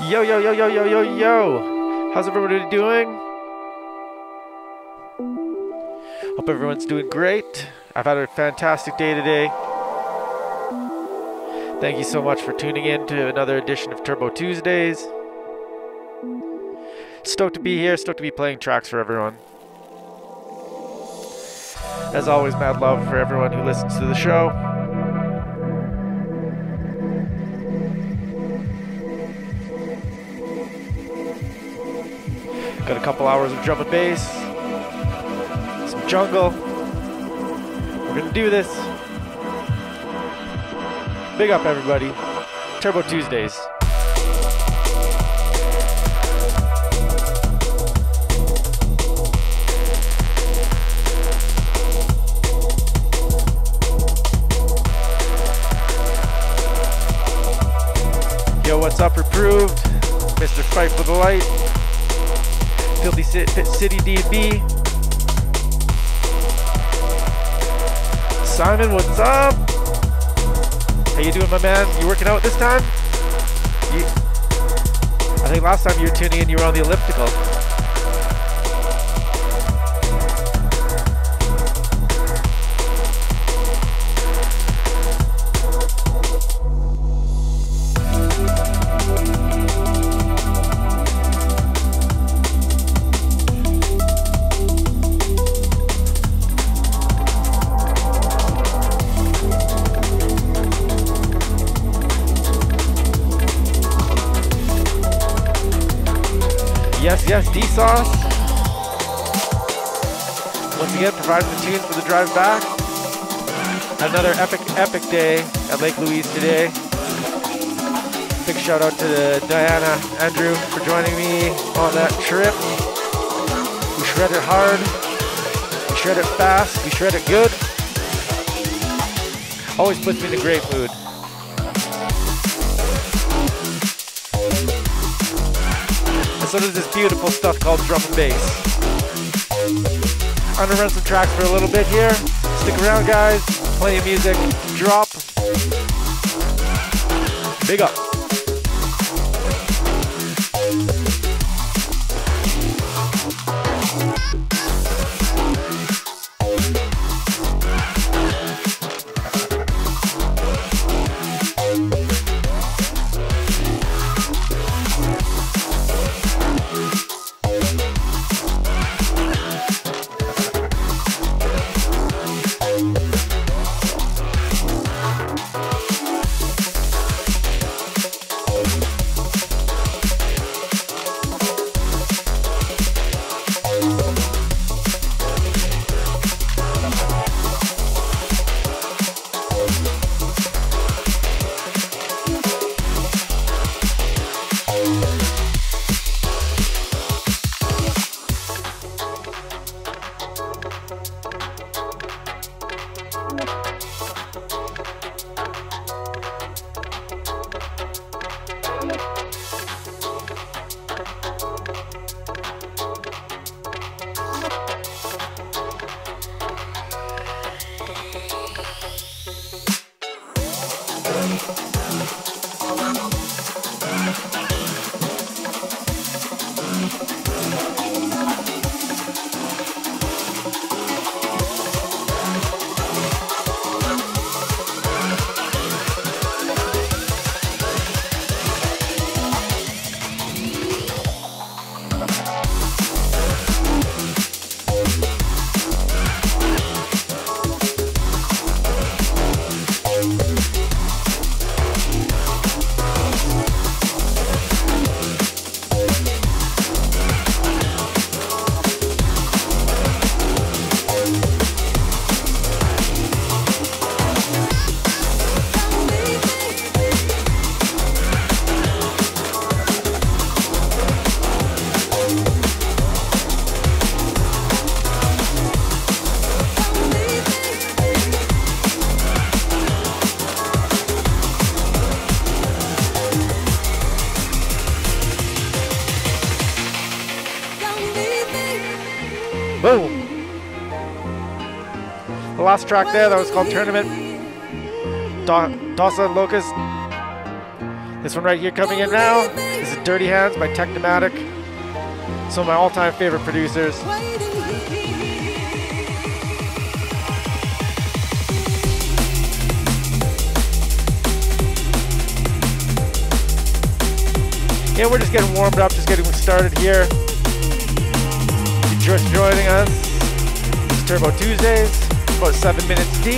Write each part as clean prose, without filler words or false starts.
Yo, yo, yo, yo, yo, yo, yo. How's everybody doing? Hope everyone's doing great. I've had a fantastic day today. Thank you so much for tuning in to another edition of Turbo Tuesdays. Stoked to be here, stoked to be playing tracks for everyone. As always, mad love for everyone who listens to the show. Got a couple hours of drum and bass, some jungle. We're gonna do this. Big up everybody. Turbo Tuesdays. Yo, what's up, Reproved? Mr. Fight for the Light. Filthy City D&B. Simon, what's up? How you doing, my man? You working out this time? I think last time you were tuning in, you were on the elliptical. Yes, D-Sauce. Once again, providing the tunes for the drive back. Another epic day at Lake Louise today. Big shout out to Diana, Andrew for joining me on that trip. We shred it hard, we shred it fast, we shred it good. Always puts me in a great mood. So there's this beautiful stuff called drum and bass. I'm gonna run some tracks for a little bit here. Stick around, guys. Plenty of music. Drop. Big up. Boom! The last track there, that was called Tournament. Dosa Locust. This one right here coming in now. This is Dirty Hands by Technomatic. Some of my all-time favorite producers. Yeah, we're just getting warmed up, just getting started here. If you're just joining us, it's Turbo Tuesdays, about 7 minutes deep.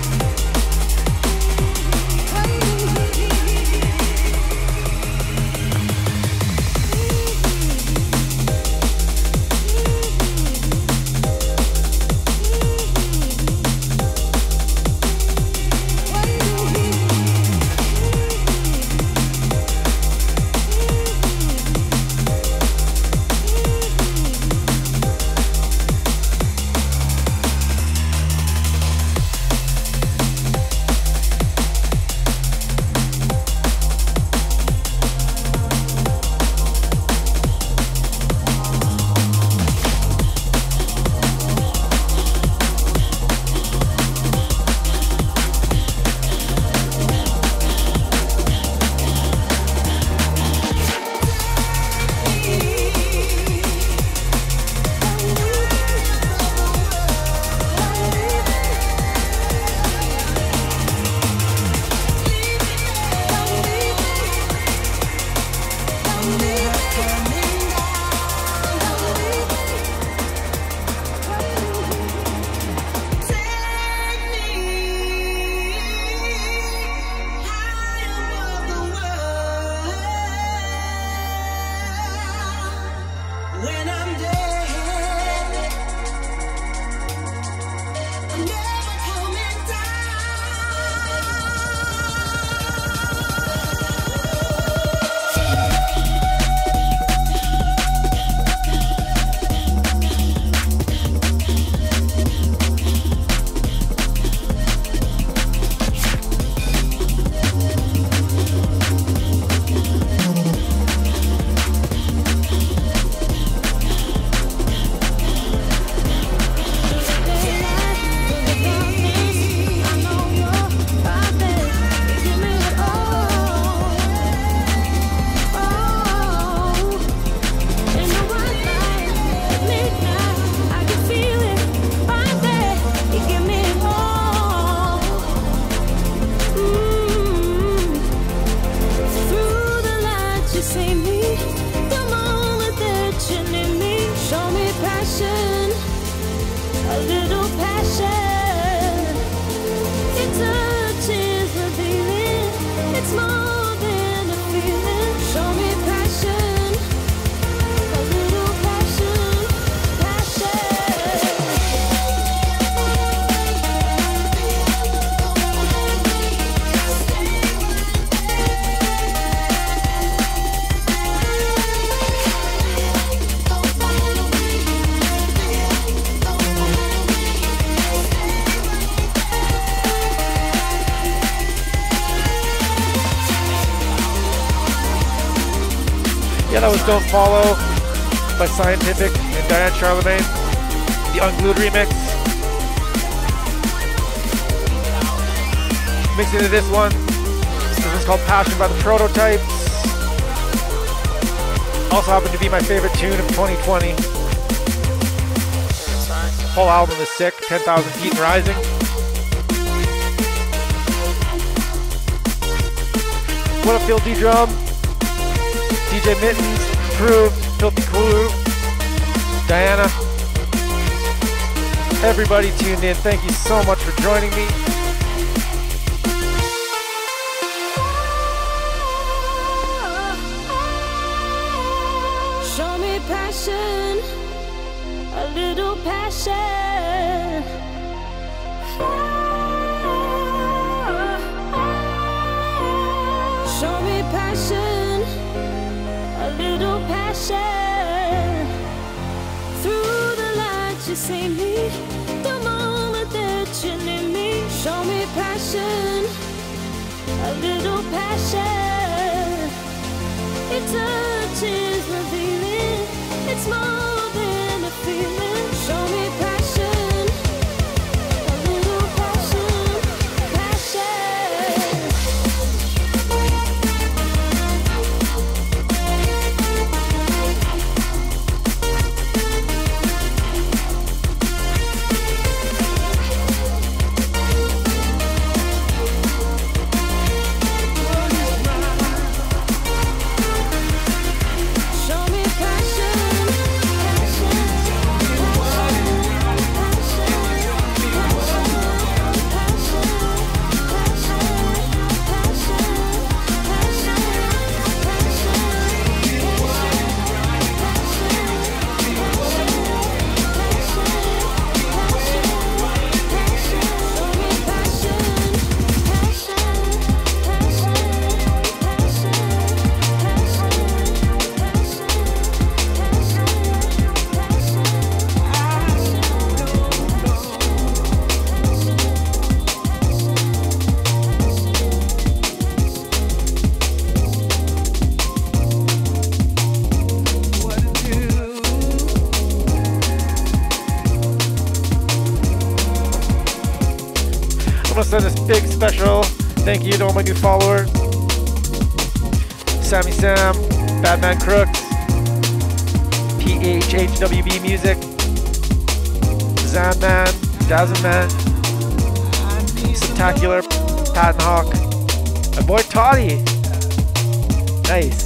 That was Don't Follow by Scientific and Diane Charlemagne, the Unglued remix. Mixed into this one. This one's called Passion by the Prototypes. Also happened to be my favorite tune of 2020. The whole album is sick, 10,000 Feet and Rising. What up, Filthy Drum? DJ Mittens, Proved, Filthy Clue, Diana. Everybody tuned in, thank you so much for joining me. Show me passion, a little passion. Show me passion, a little passion. Through the lights you see me, the moment that you need me. Show me passion, a little passion. It touches revealing, it's more than a feeling. Show me passion, a little passion, passion. to send a big special thank you to all my new followers. Sammy Sam, Batman Crooks, PHHWB Music, Zanman, Dazzleman, Spectacular, Pat and Hawk, my boy Toddy. Nice.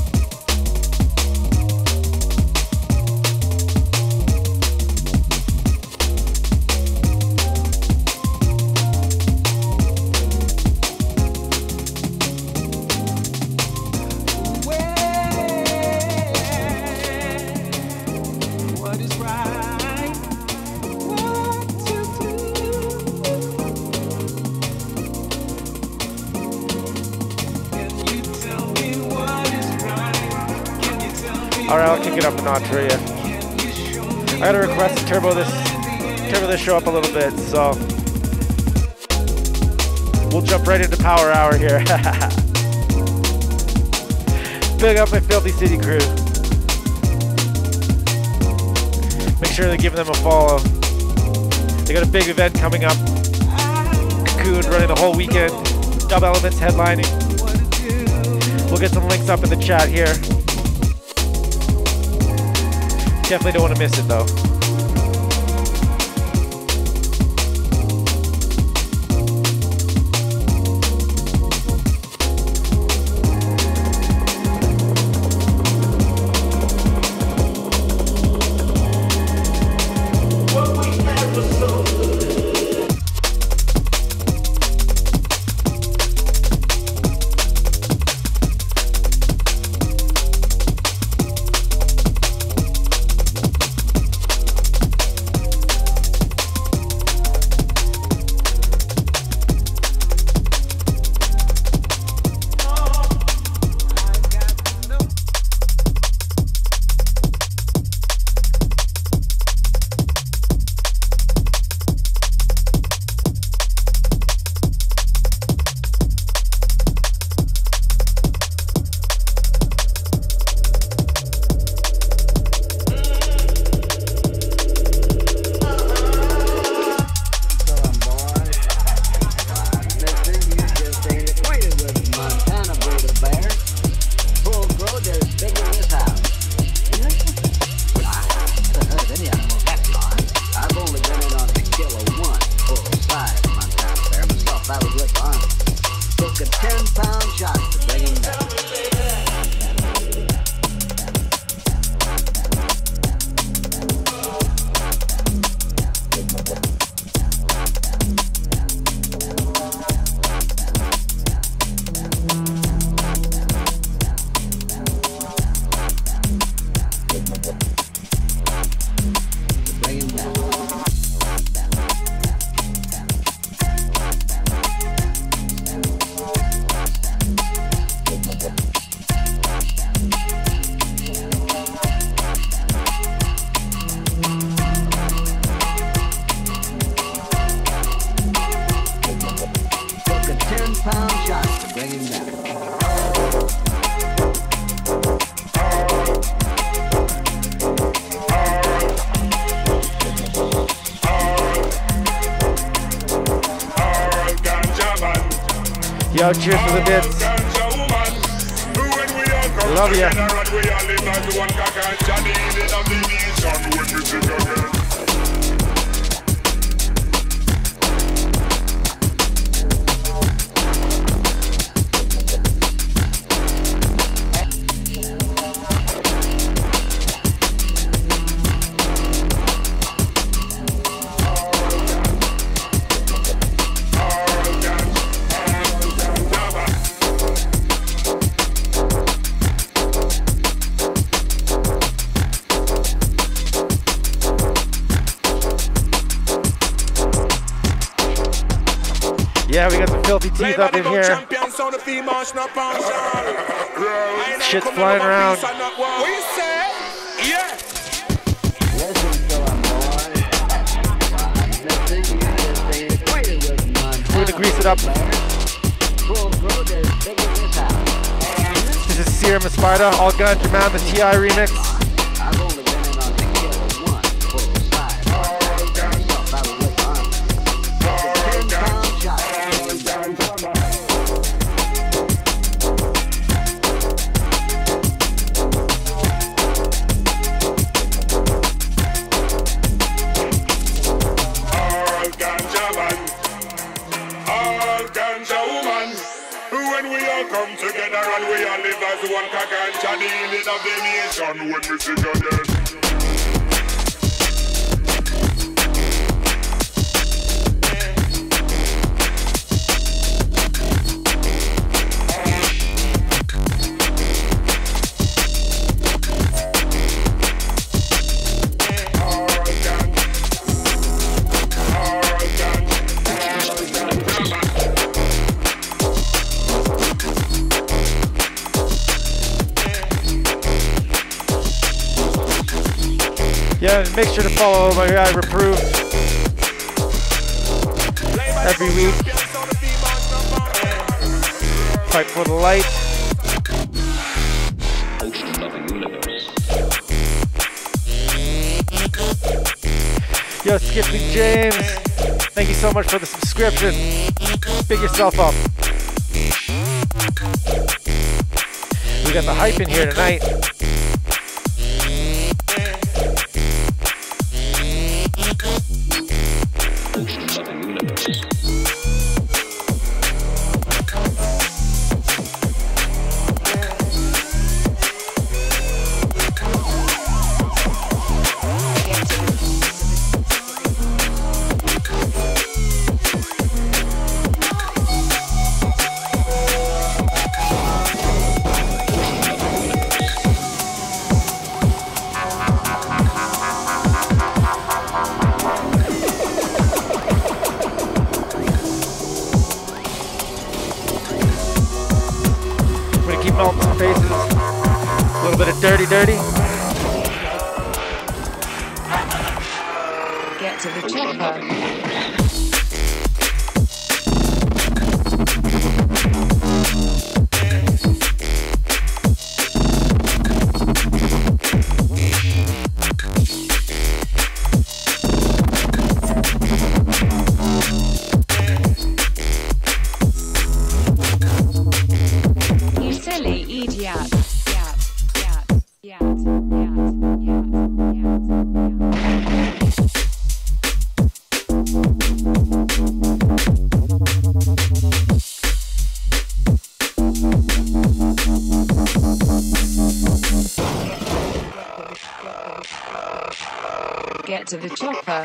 Alright, I'll kick it up a notch for you. I gotta request to turbo this show up a little bit, so we'll jump right into Power Hour here. Big up my Filthy City crew. Make sure to give them a follow. They got a big event coming up. Cocoon running the whole weekend. Dub Elements headlining. We'll get some links up in the chat here. Definitely don't want to miss it though. Yo, cheers for the bits. Love ya. Yeah, we got the filthy teeth up in here. Shit's flying around. We're gonna grease it up. This is Serum Spider, All Ganja Man, the TI remix. of the nation when we sing again. Yeah, and make sure to follow my guy Reprove every week. Fight for the light. Yo, Skippy James, thank you so much for the subscription. Big yourself up. We got the hype in here tonight. Dirty. Get to the chopper. You silly idiot. Get to the chopper.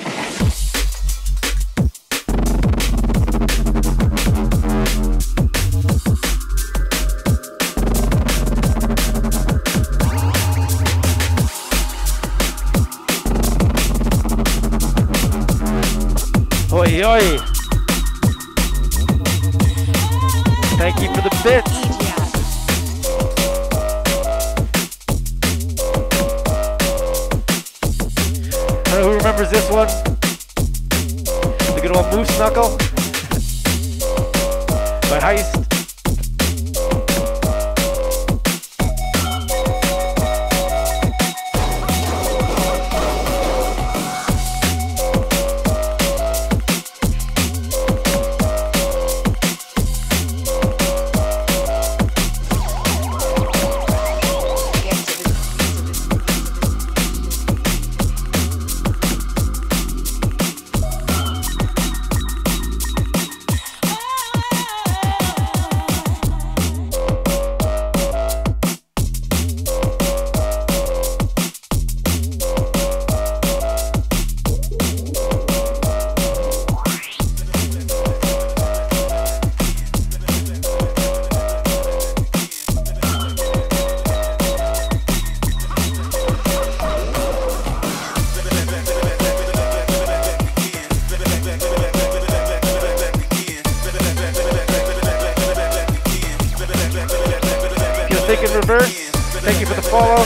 Oi, oi. Thank you for the bits. Who remembers this one? The good old Moose Knuckle by Heist. Reverse, thank you for the follow.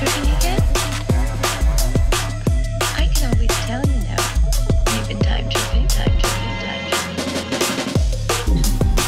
cooking again? I can always tell you now. You've been time tripping, time tripping, time tripping.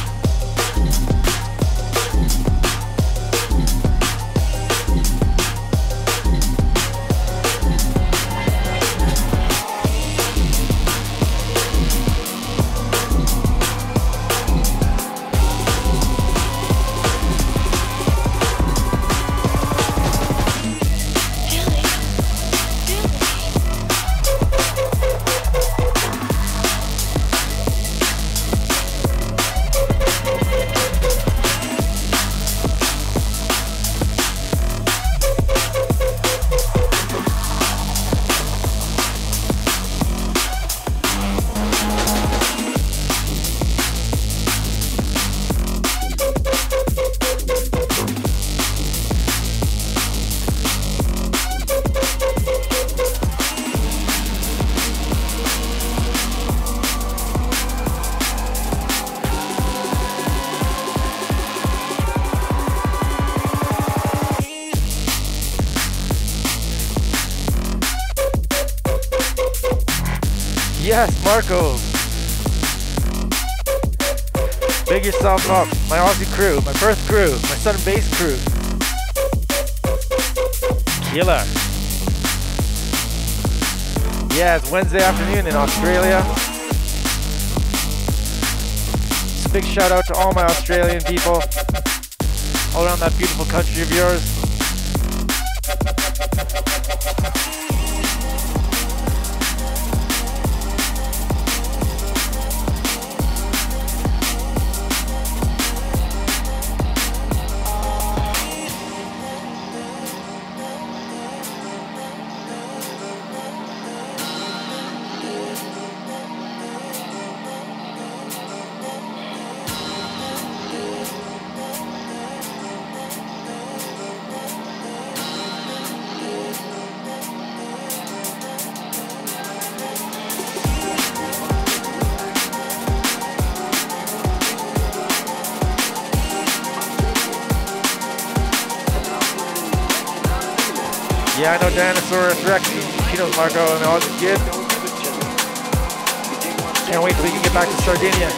Yes, Marco. Big yourself up. My Aussie crew, my Perth crew, my Southern Bass crew. Killer. Yeah, it's Wednesday afternoon in Australia. Just a big shout out to all my Australian people all around that beautiful country of yours. Yeah, I know Dinosaurus Rex, she knows Marco, and all is good. Can't wait till we can get back to Sardinia.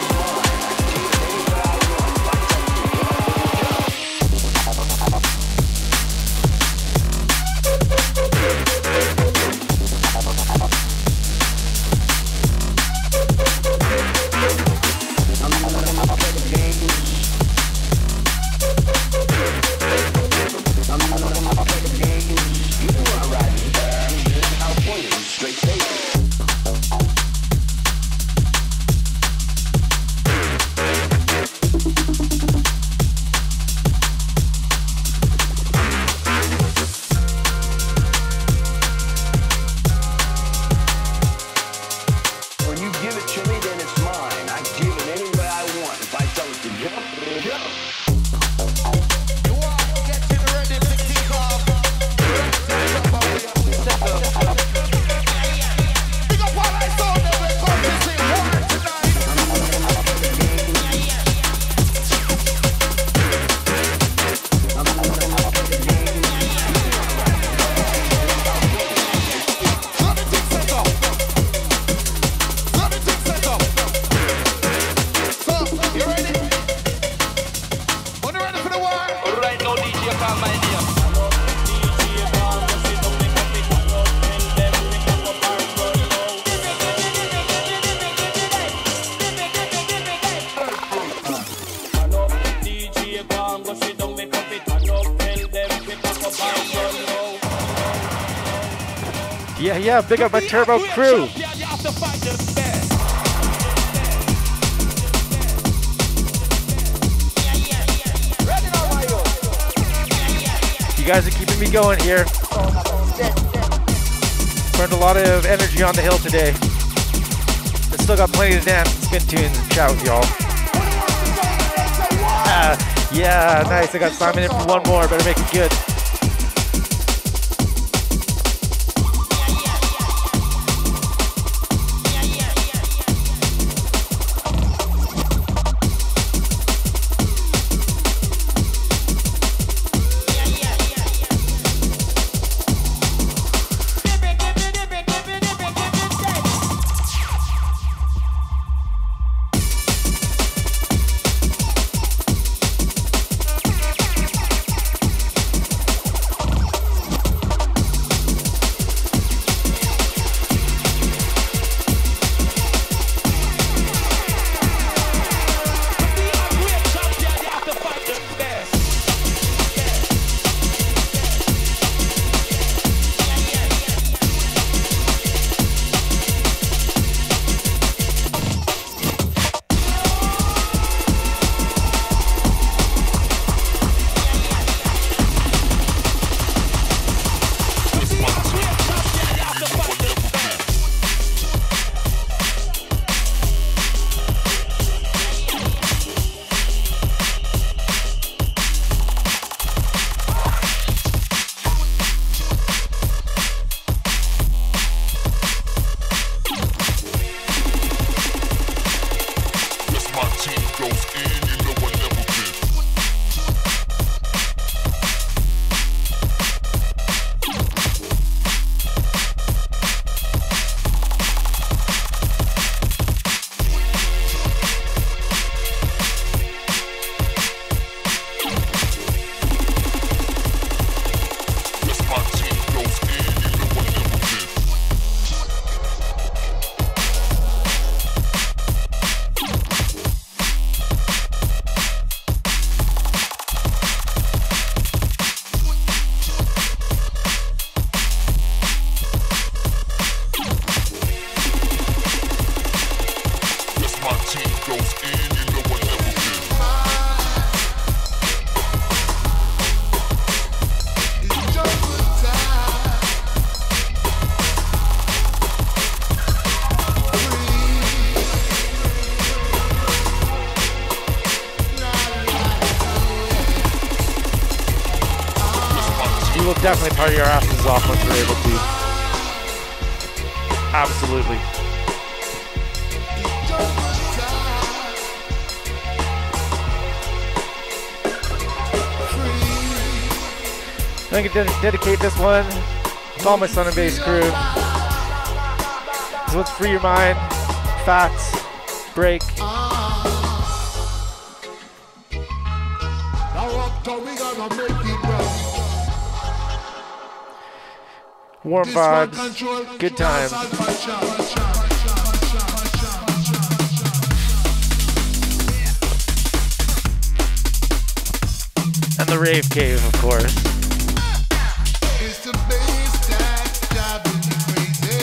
Yeah, big up my Turbo crew. You guys are keeping me going here. Burned a lot of energy on the hill today. But still got plenty to dance, spin tunes, and chat with y'all. Yeah, nice. I got Simon in for one more. Better make it good. definitely party our asses off once we're able to. Absolutely. I can dedicate this one to all my Sun and Bass crew. So let's free your mind, fats, break. Warm vibes, good times. And the rave cave, of course. It's the bass that's driving me crazy.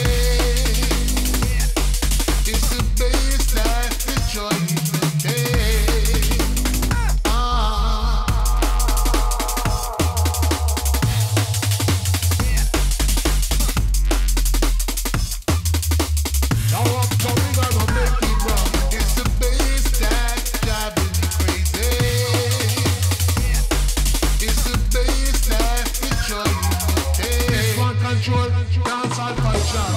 It's the bass that's the joy in the day. Now up, so we gonna make it wrong. It's the bass that's driving me crazy. It's the bass that's the joy in the day. This one control, dance all function.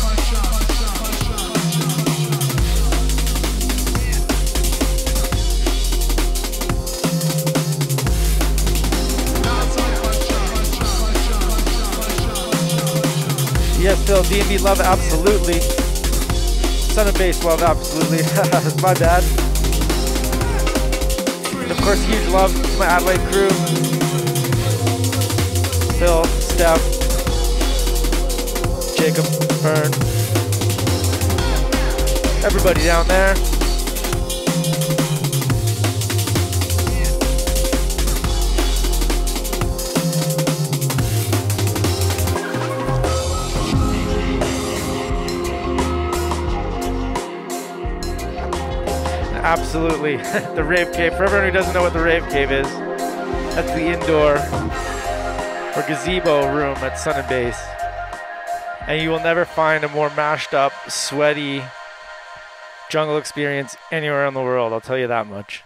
Yes, Phil, D&D love absolutely. Sun and Bass love absolutely. My bad. And of course, huge love to my Adelaide crew. Phil, Steph, Jacob, Fern. Everybody down there. Absolutely. The Rave Cave. For everyone who doesn't know what the Rave Cave is, that's the indoor or gazebo room at Sun and Bass. And you will never find a more mashed up, sweaty jungle experience anywhere in the world. I'll tell you that much.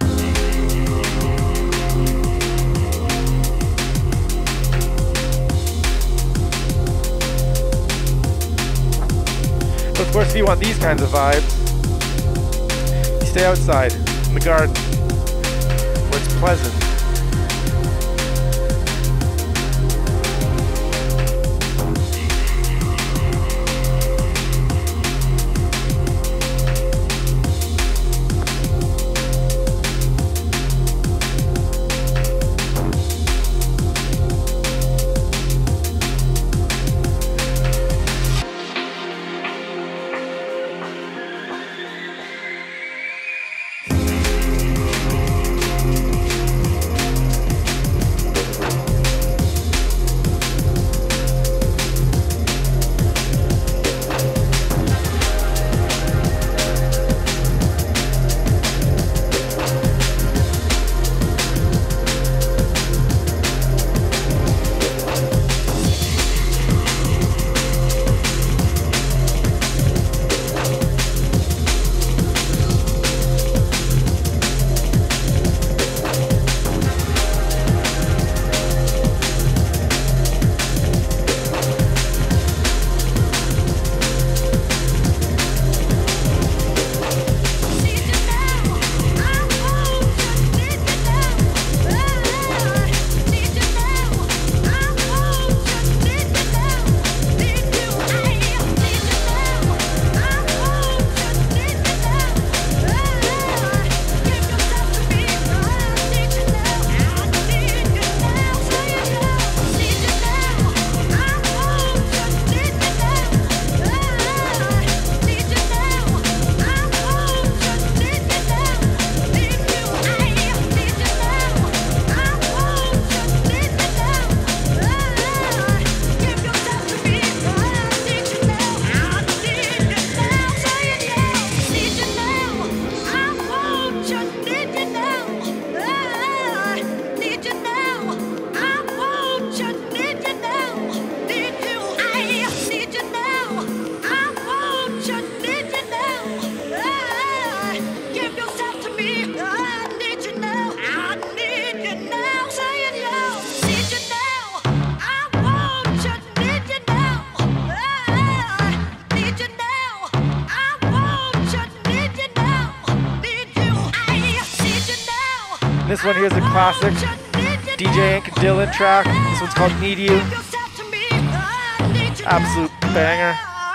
But of course, if you want these kinds of vibes, stay outside in the garden where it's pleasant. This one here is a classic DJ Ink and Dylan track. This one's called Need You. Absolute banger.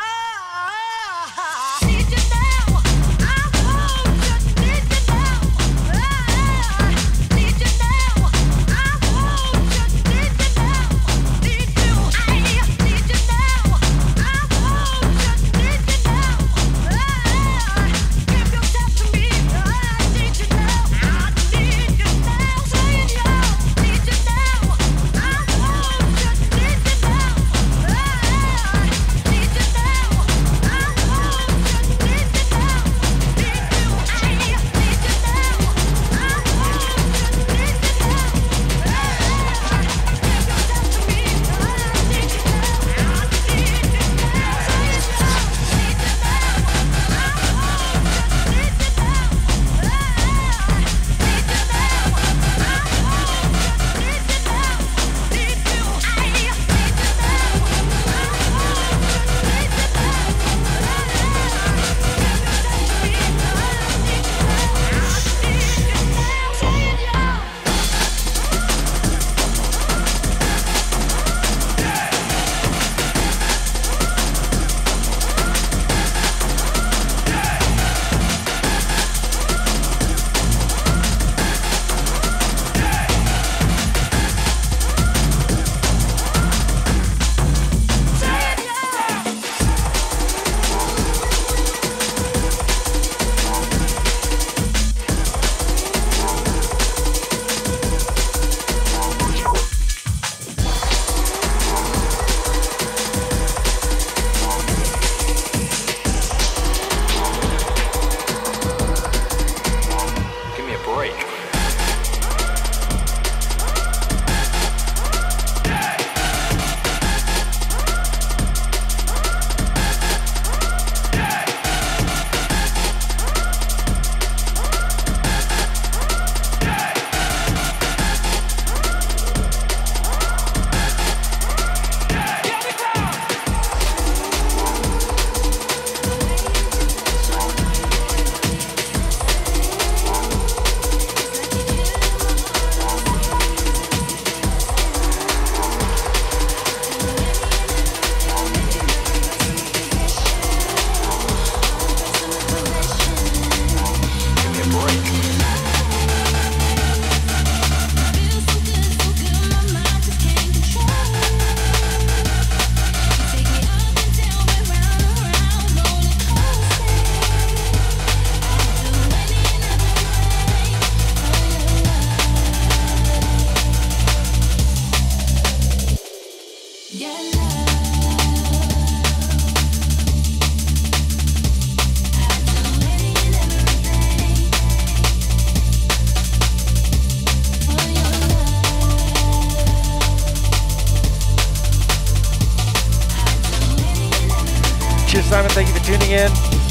Simon, thank you for tuning in.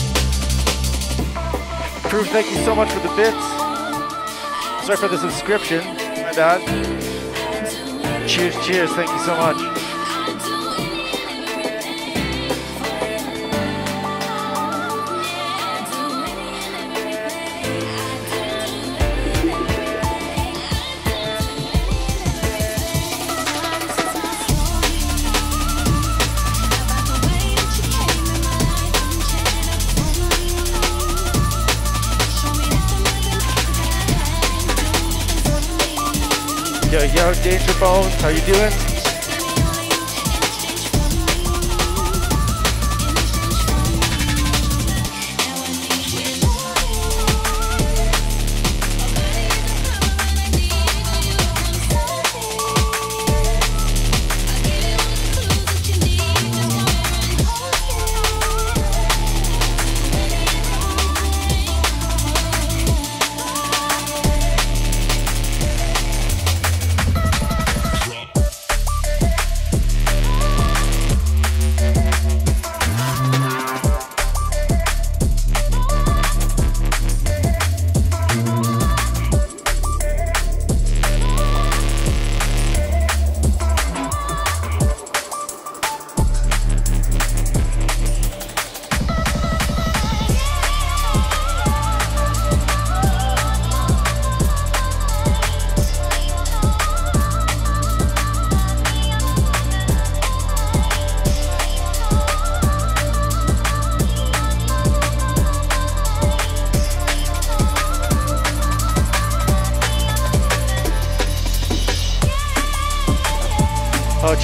Proof, thank you so much for the bits. Sorry for the subscription, my bad. Cheers, cheers, thank you so much. Yo, Danger Bones, how you doing?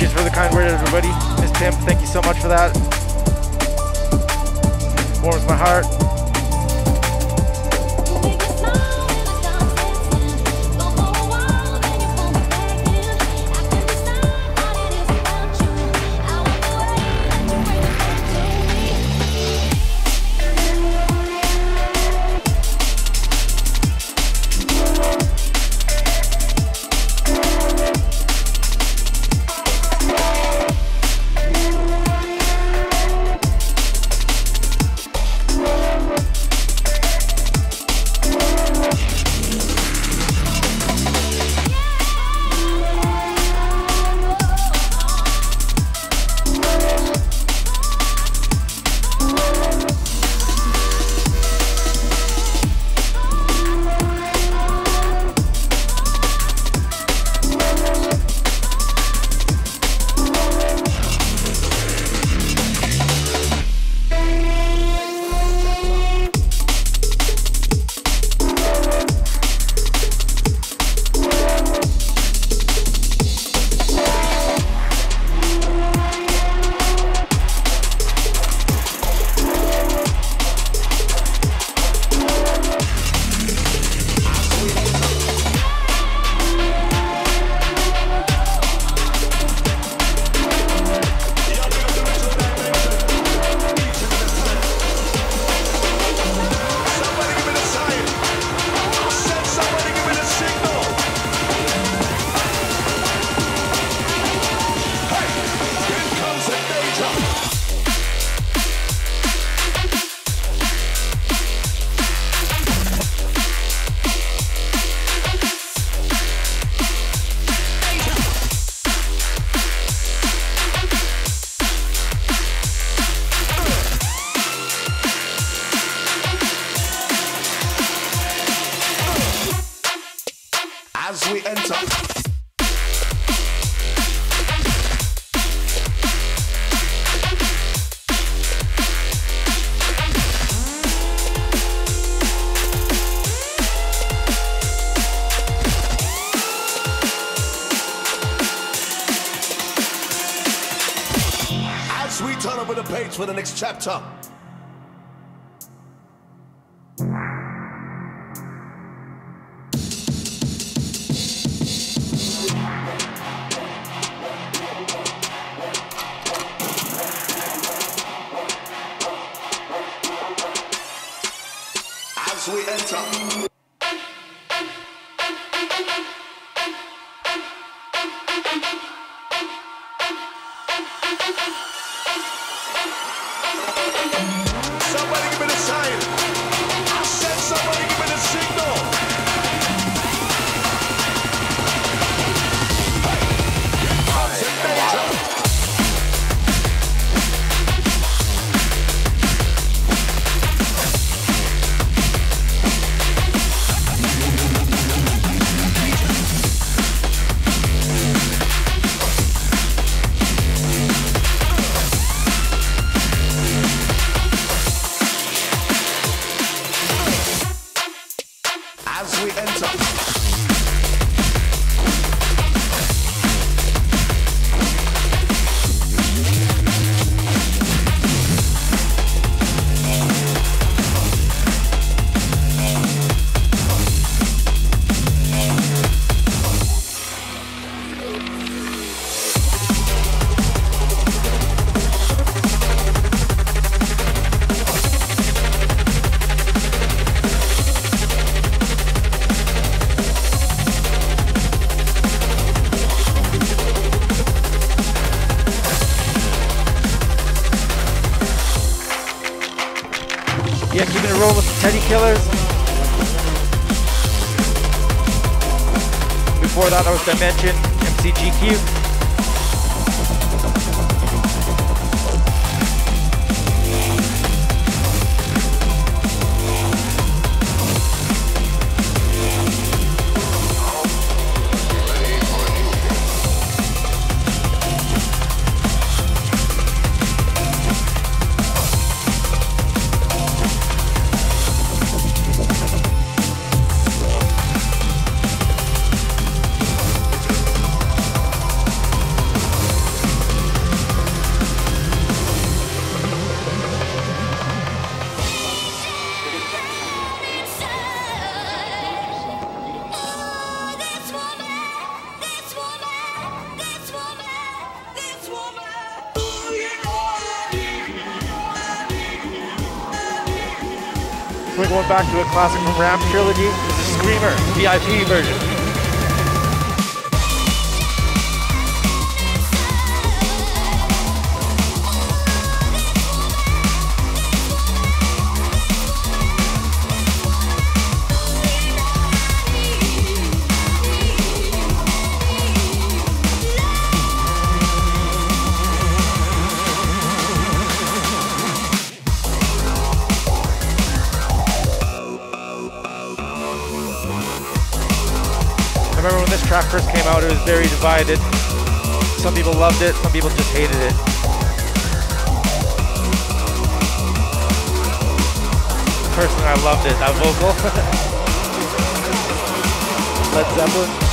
Cheers for the kind word, everybody. Miss Tim, thank you so much for that. Warms my heart. As we enter. As we turn over the page for the next chapter. As we enter. Somebody give me the sign. I said somebody give me the signal. Hey, here comes the danger. As we enter. Yeah, keeping it rolling with the Teddy Killers. Before that, I was Dimension, MCGQ. We're going back to a classic from Ram Trilogy. This is Screamer, VIP version. I remember when this track first came out, it was very divided. Some people loved it, some people just hated it. Personally, I loved it, that vocal. Led Zeppelin.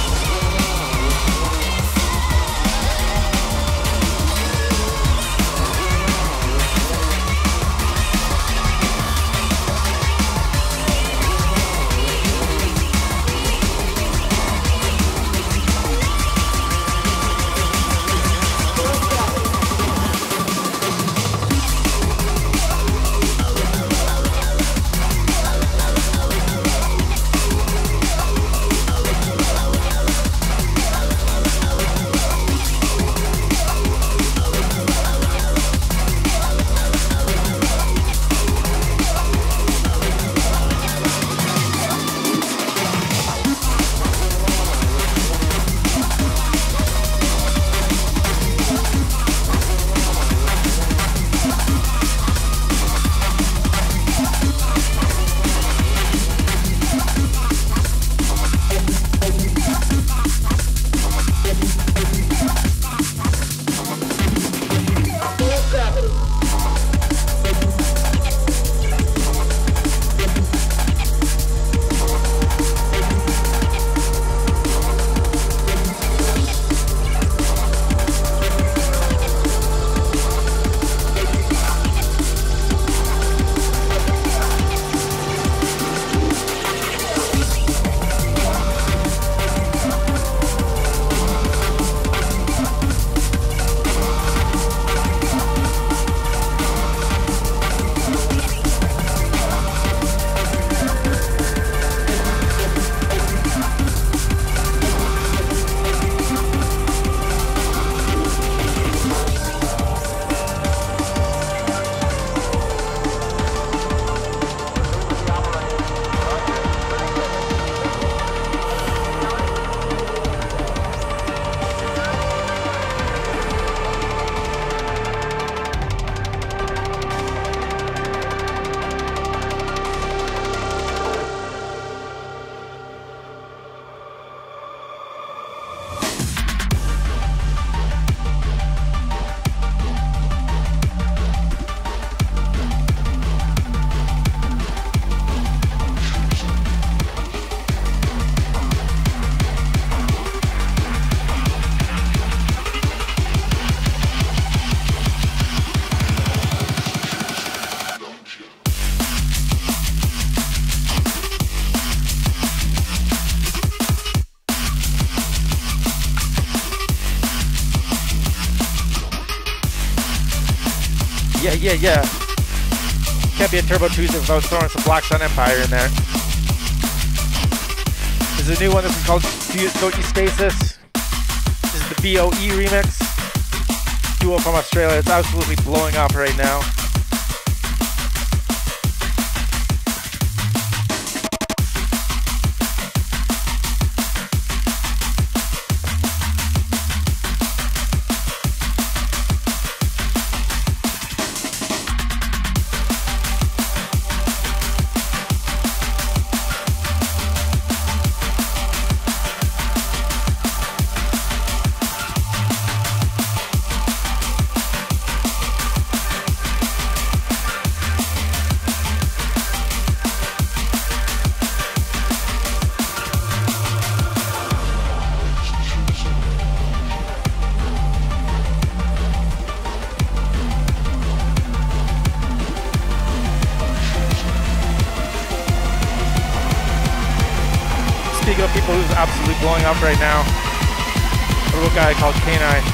Yeah. Can't be a Turbo Tuesday without throwing some Black Sun Empire in there. This is a new one. This is called Goatee Stasis. This is the BOE remix. Duo from Australia. It's absolutely blowing up right now. Speaking of people who's absolutely blowing up right now, a little guy called K9.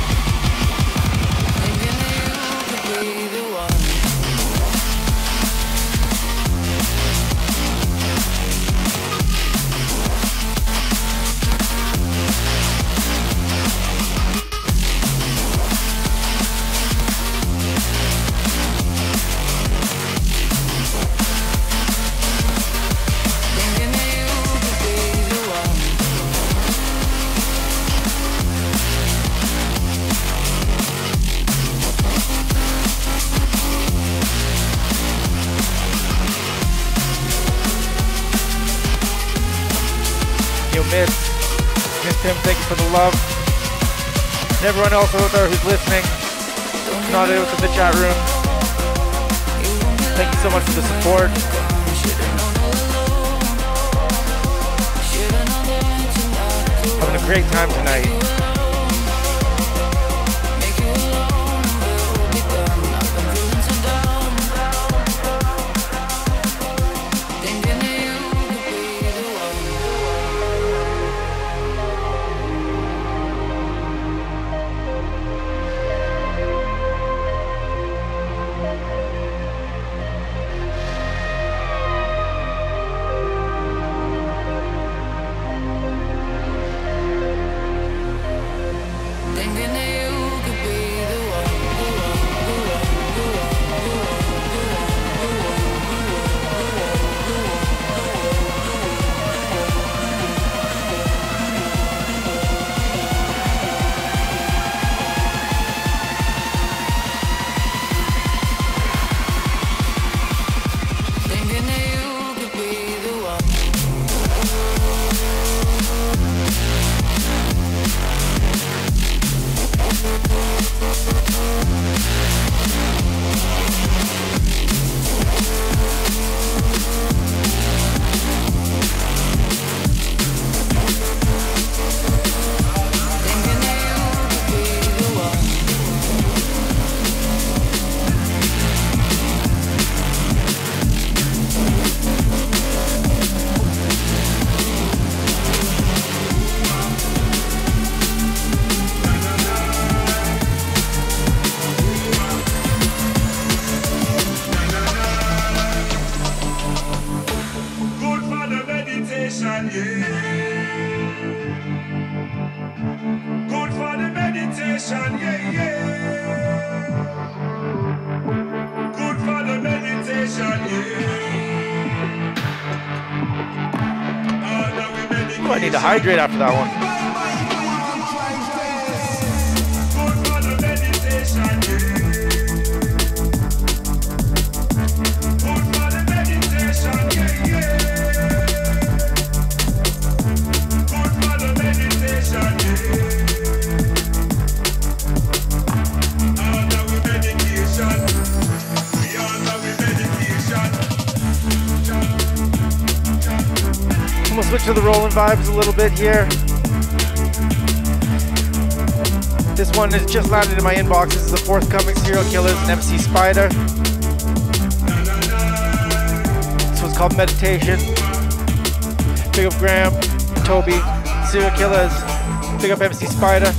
Mitch. Miss Tim, thank you for the love. And everyone else out there who's listening, not out in the chat room. Thank you so much for the support. Having a great time tonight. I need to hydrate after that one. We'll switch to the rolling vibes a little bit here. This one has just landed in my inbox. This is the forthcoming Serial Killers and MC Spider. This one's called Meditation. Big up Graham, Toby, Serial Killers. Big up MC Spider.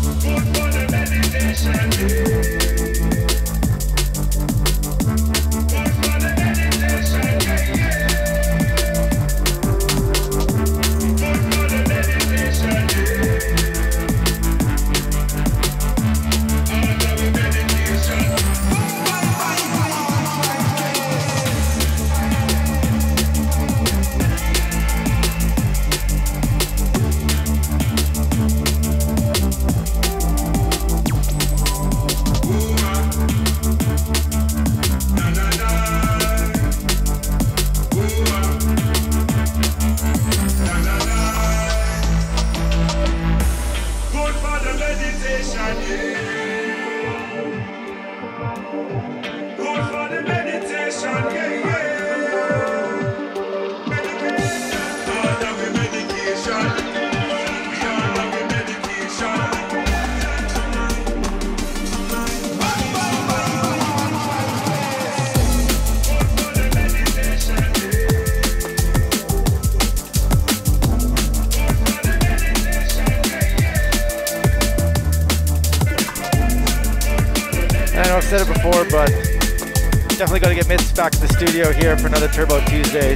I know I've said it before, but definitely got to get Mitch back to the studio here for another Turbo Tuesdays.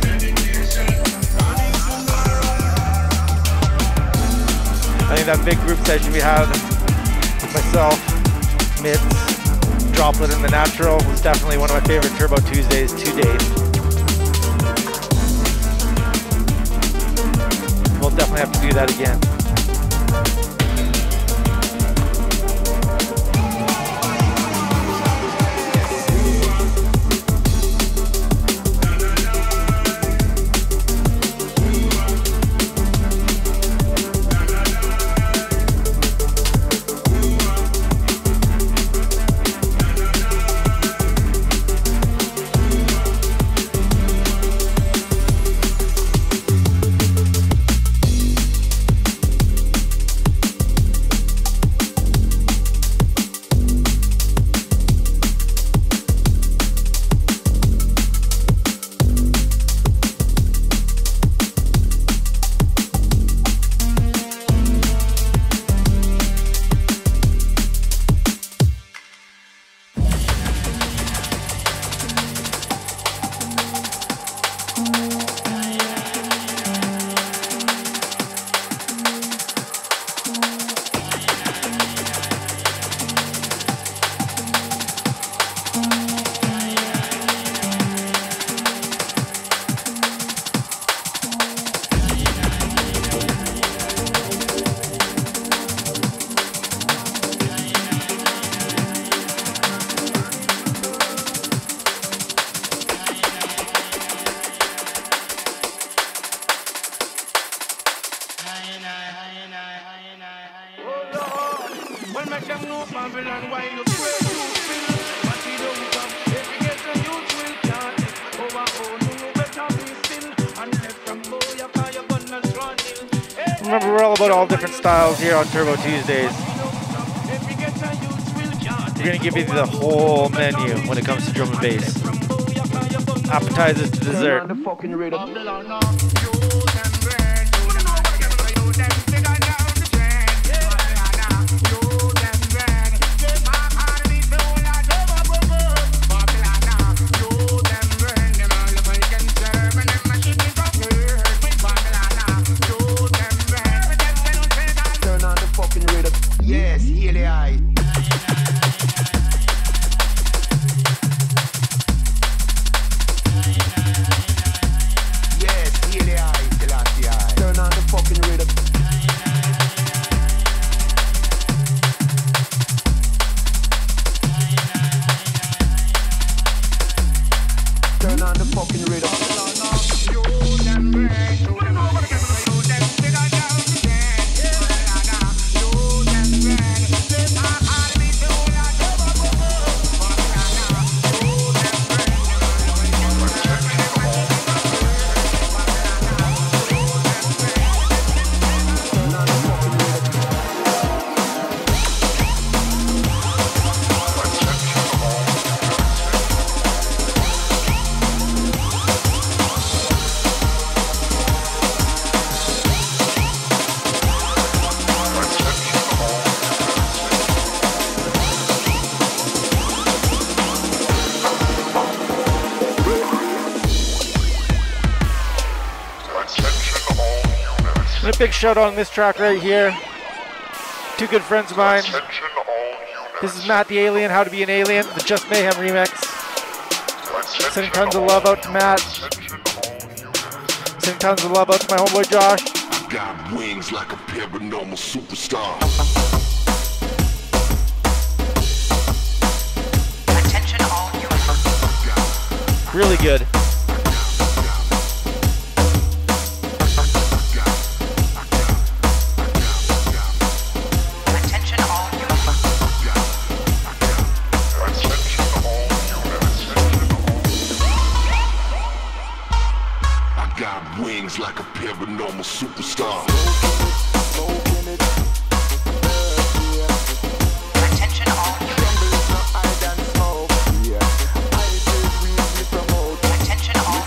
I think that big group session we had with myself, Mitch, Droplet, and The Natural was definitely one of my favorite Turbo Tuesdays to date. We'll definitely have to do that again. remember, we're all about all different styles here on Turbo Tuesdays. We're gonna give you the whole menu when it comes to drum and bass. Appetizers to dessert. Yes, hear the eye. Yes, hear the eye, Selassie eye. Turn on the fucking rhythm. Turn on the fucking rhythm. And a big shout out on this track right here. Two good friends of mine. This is Matt the Alien, How to Be an Alien, the Just Mayhem remix. Sending tons of love out to Matt. Sending tons of love out to my homeboy Josh. I got wings like a paranormal superstar. Attention all units. Really good. Attention all units. I got wings like a paranormal superstar. Attention all units. Attention all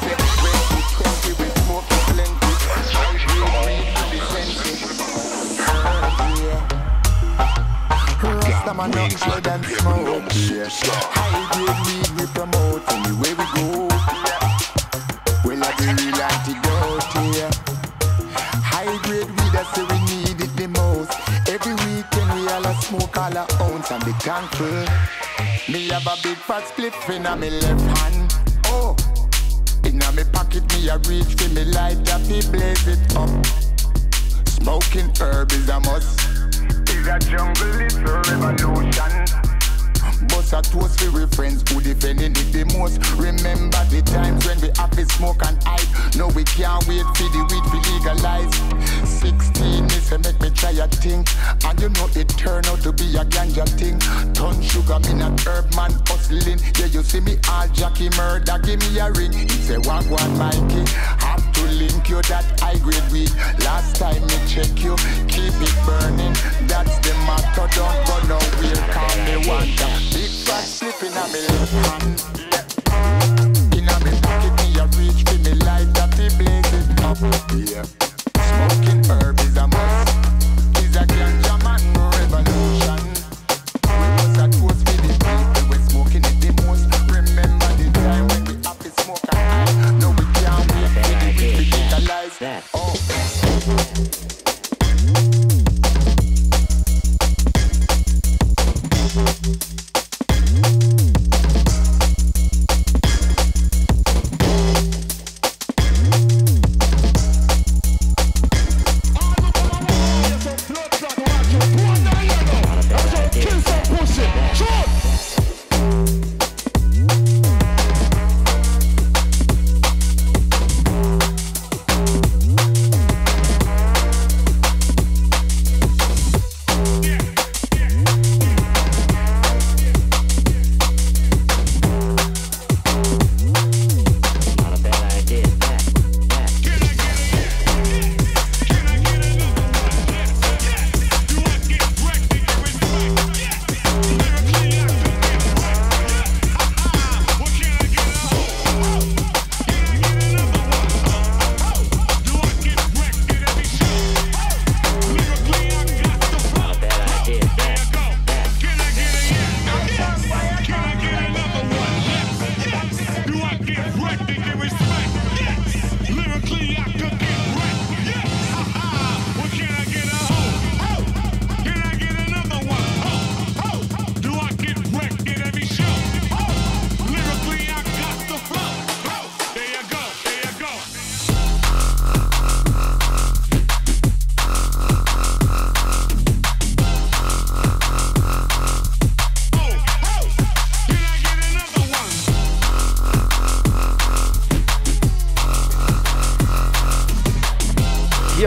Got wings like a paranormal superstar. High-grade weed we promote anywhere we go. Well, I do real antidote here. High-grade weed, I say we need it the most. Every weekend we all a smoke all a ounce and be thankful. Me have a big fat spliff in a me left hand. Oh, in a me pocket me a reach for me light up, me blaze it up. Smoking herb is a must. Is a jungle, it's a revolution. Bust a toast for we friends who defending it the most. Remember the times when we have to smoke and hide. No, we can't wait for the weed to legalize. 16 is to make me try a thing. And you know it turn out to be a ganja thing. Ton sugar, me not herb man hustling. Yeah, you see me all Jackie murder, give me a ring. He say, Wagwan Mikey, have to link you that high grade weed. Last time me check you, keep it burning. That's the motto, don't go nowhere, call me wonder. Big fat slip in a me left hand. In a me pocket, me a reach for me light that he blaze it up. Yeah. Smoking herb is a must. Is a ganja man revolution. We must a toast for the people we smoking it the most. Remember the time when we have to smoke and hide. No, we can't wait for the weed to legalize. Oh.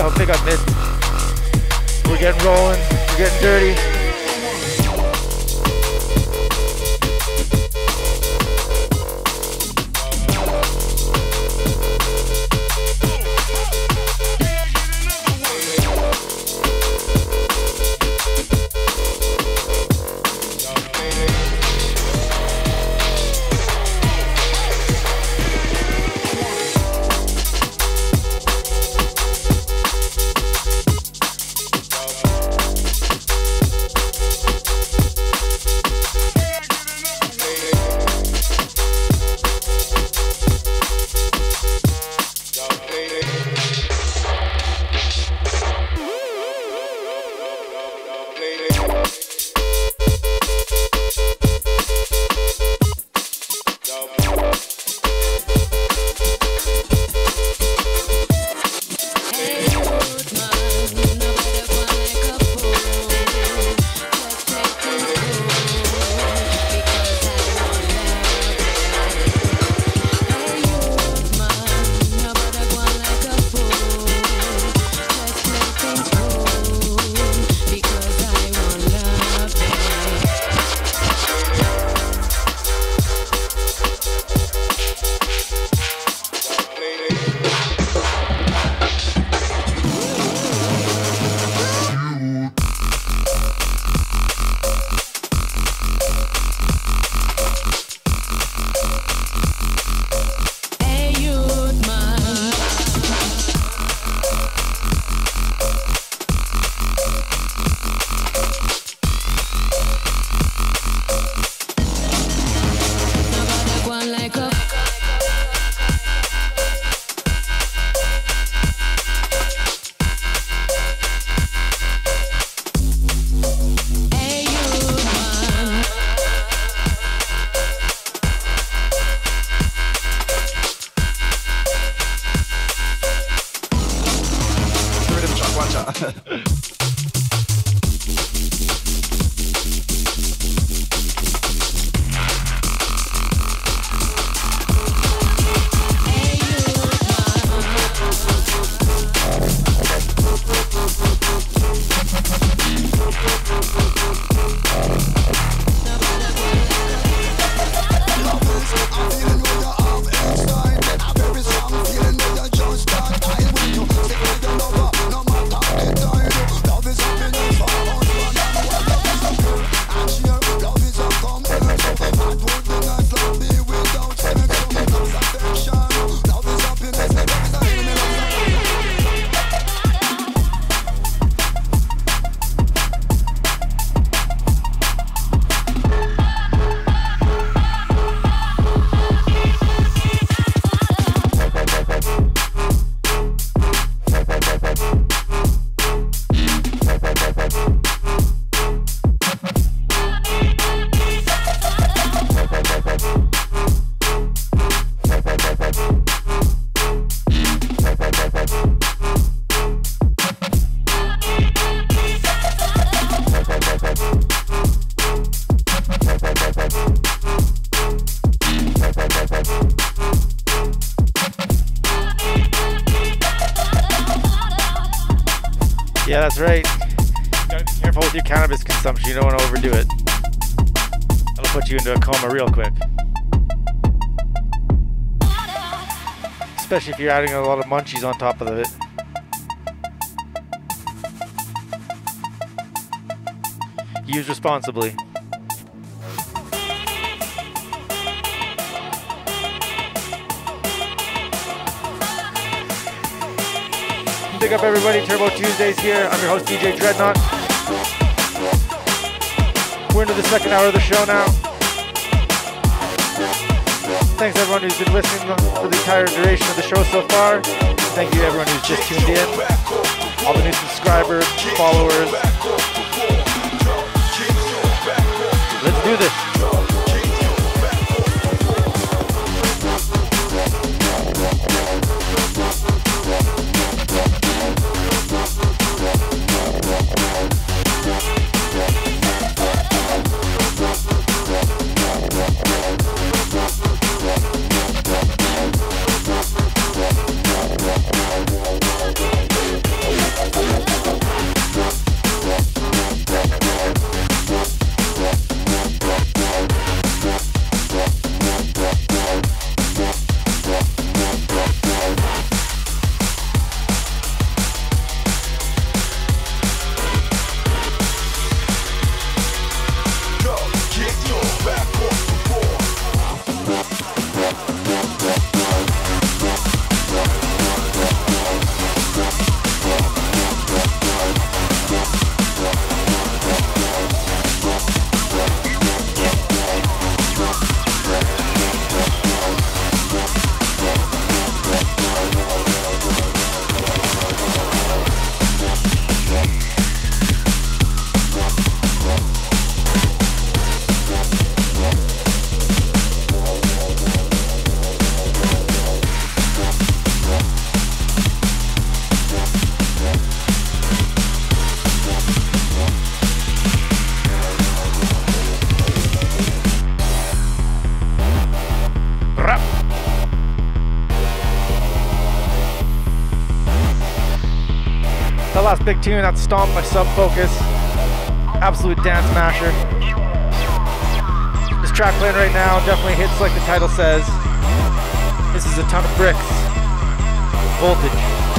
Big up mid. We're getting rolling. We're getting dirty. Yeah, that's right. Gotta be careful with your cannabis consumption. You don't want to overdo it. That'll put you into a coma real quick. Especially if you're adding a lot of munchies on top of it. Use responsibly. Big up everybody, Turbo Tuesdays here. I'm your host DJ Dreadnought. We're into the second hour of the show now. Thanks everyone who's been listening for the entire duration of the show so far. Thank you to everyone who's just tuned in. All the new subscribers, followers. Let's do this. last big tune, that's Stomp by Sub Focus. Absolute dance masher. This track playing right now definitely hits like the title says. This is a ton of bricks. Voltage.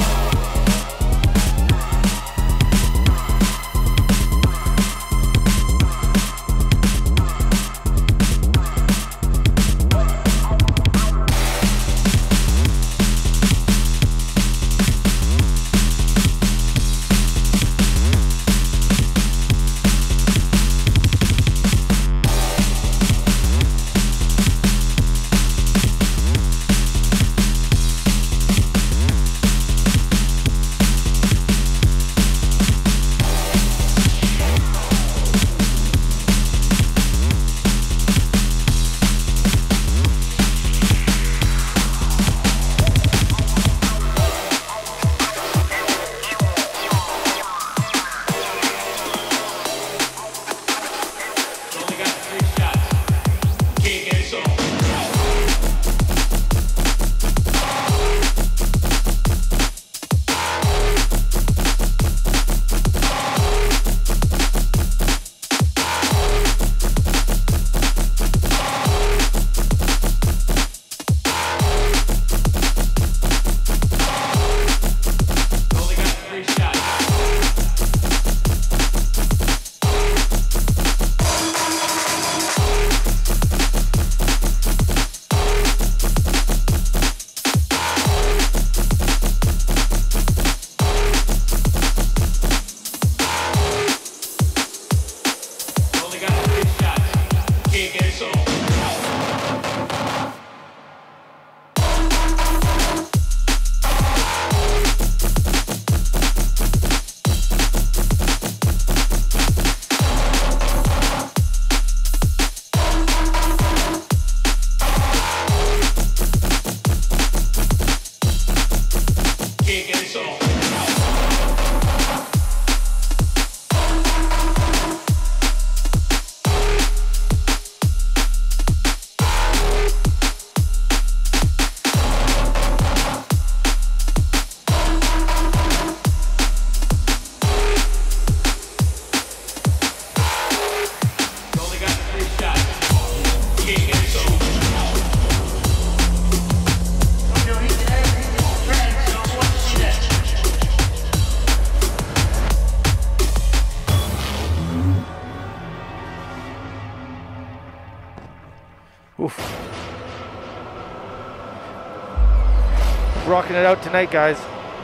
Rocking it out tonight, guys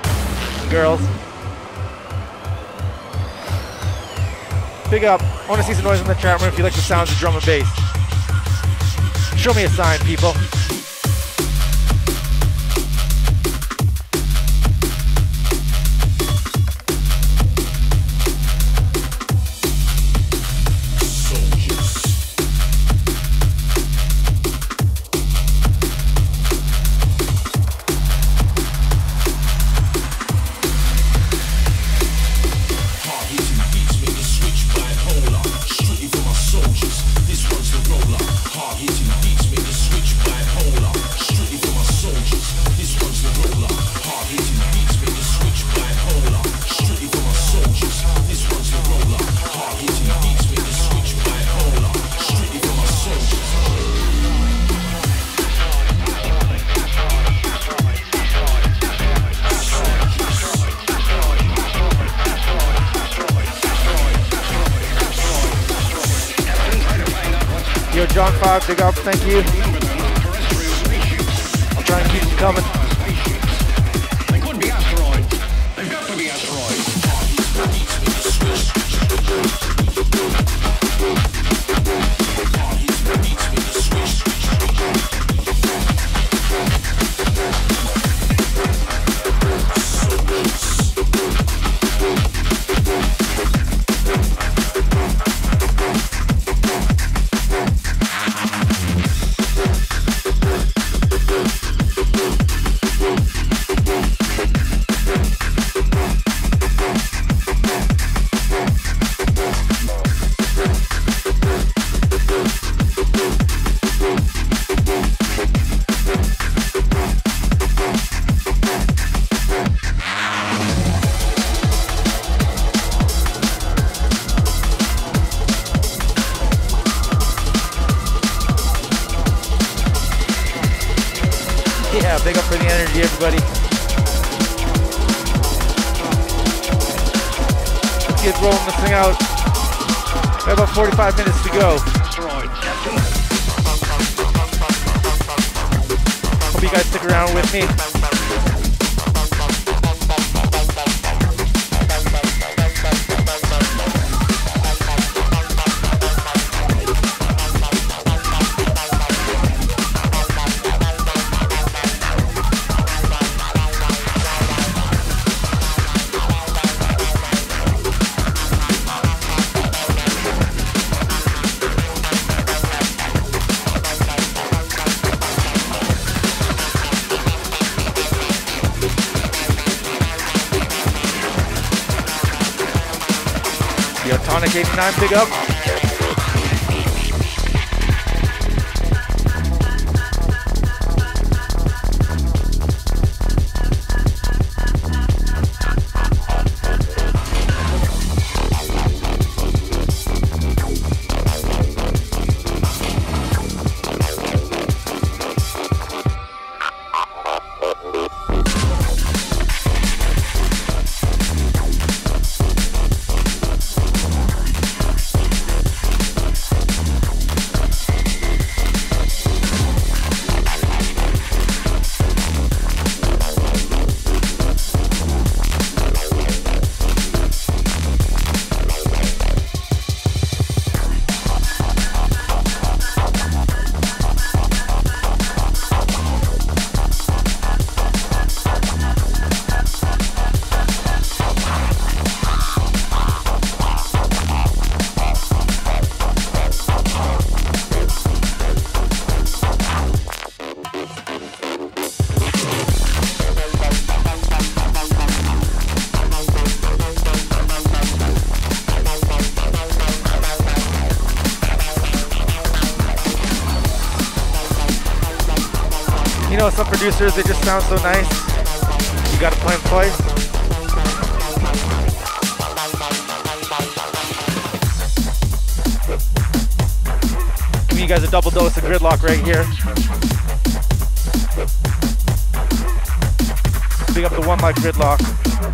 and girls. Big up. I want to see some noise in the chat room if you like the sounds of drum and bass. Show me a sign, people. John 5, big up, thank you. I'll try and keep them coming. They could be asteroids. They've got to be asteroids. Yeah, big up for the energy, everybody. Let's get rolling this thing out. We have about 45 minutes to go. Hope you guys stick around with me. Tonic 89, big up. You know, some producers, they just sound so nice. You gotta play them twice. Give you guys a double dose of gridlock right here. Big up the One Life Gridlock.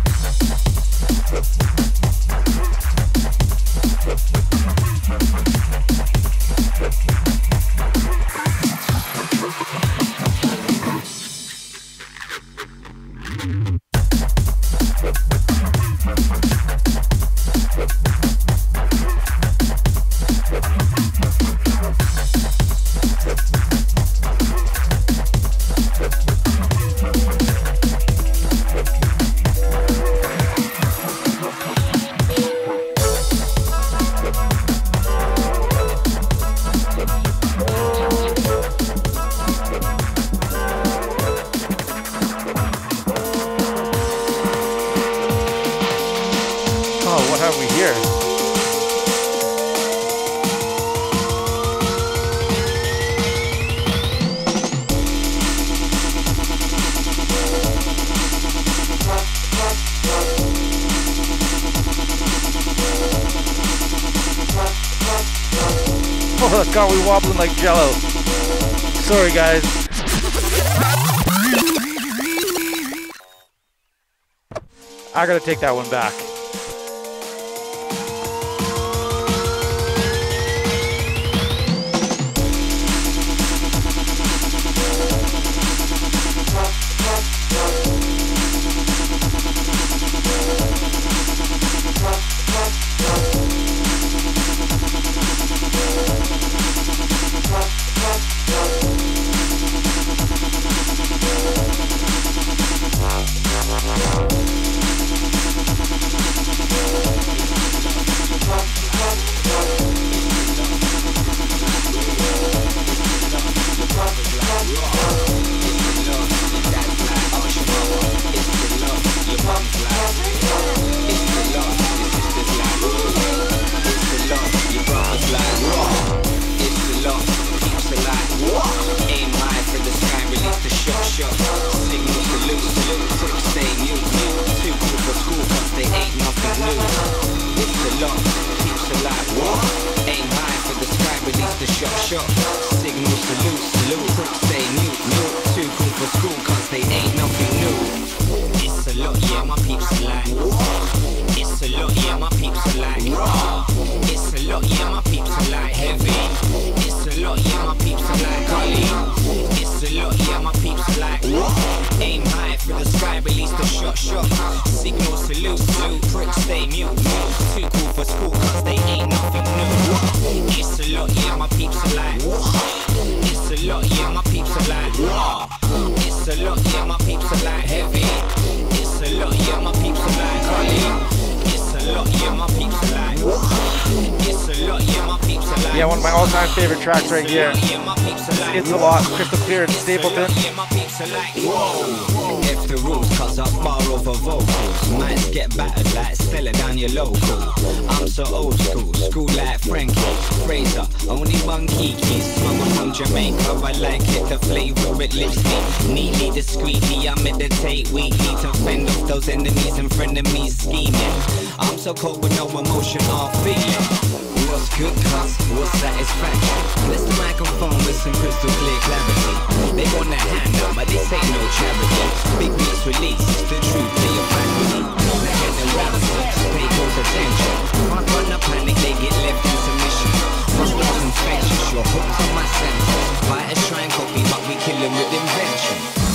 Oh god, we wobbling like jello. Sorry guys. I gotta take that one back. shock. Signal salute, salute, prick stay mute, mute. Too cool for school cause they ain't nothing new. It's a lot, yeah, my peeps are like. It's a lot, yeah, my peeps are like. It's a lot, yeah, my peeps are like heavy. It's a lot, yeah, my peeps are like Holly. It's a lot, yeah, my peeps are like. It's a lot, yeah, my peeps are like. Yeah, one of my all-time favorite tracks right here. It's a lot, Crystal Clear and Stapleton. If the rules cause up bar over vocals, might get battered like Stella down your local. I'm so old school, school like Frankie Fraser, only one kiki. Smuggled from Jamaica, I like it, the flavor it lifts me. Neatly, discreetly, I meditate weekly to fend off those enemies and frenemies scheming. I'm so cold with no emotion or feeling. What's good, cuz? What's satisfaction? Bless the microphone with some crystal clear clarity. They want a handout, but this ain't no charity. Big beats release, the truth to your faculty. Now get the rappers, pay close attention. Front runner panic, they get left in submission. Front was infectious, you're hooked on my sentence. Fighters try and copy, but we kill them with invention.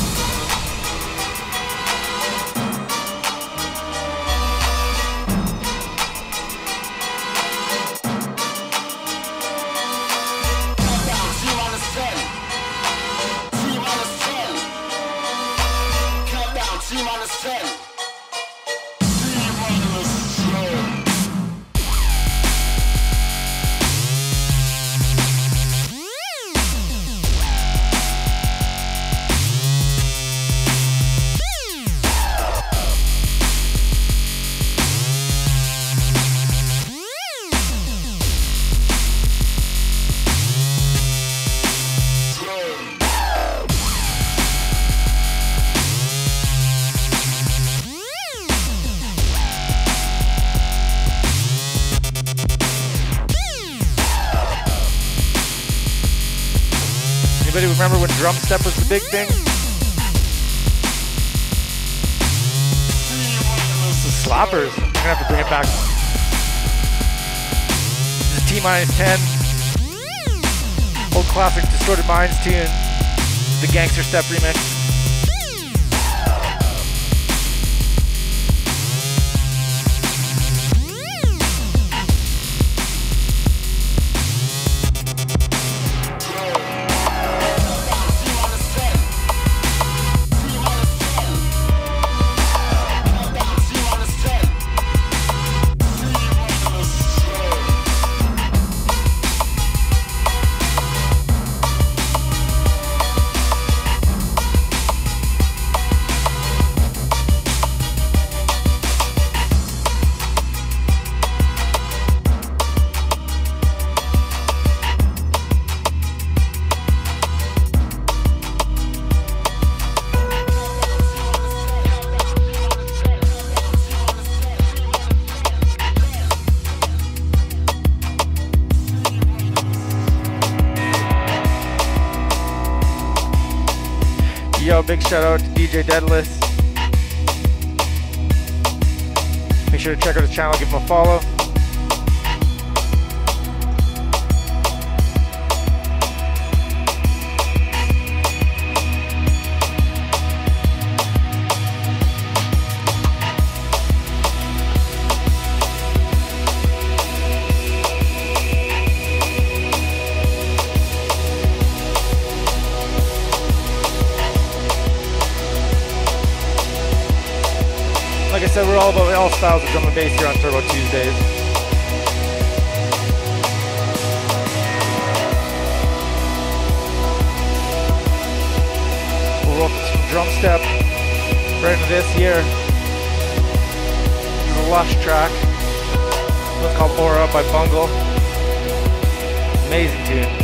Anybody remember when drum step was the big thing? This is Slappers. I'm gonna have to bring it back. This is T-10. Old classic Distorted Minds tune. The Gangster Step remix. Yo, big shout out to DJ Deadless. Make sure to check out his channel, give him a follow. Like I said, we're all about all styles of drum and bass here on Turbo Tuesdays. We'll roll some drum step right into this here. This is a Lush track. It's called Aura by Bungle. Amazing tune.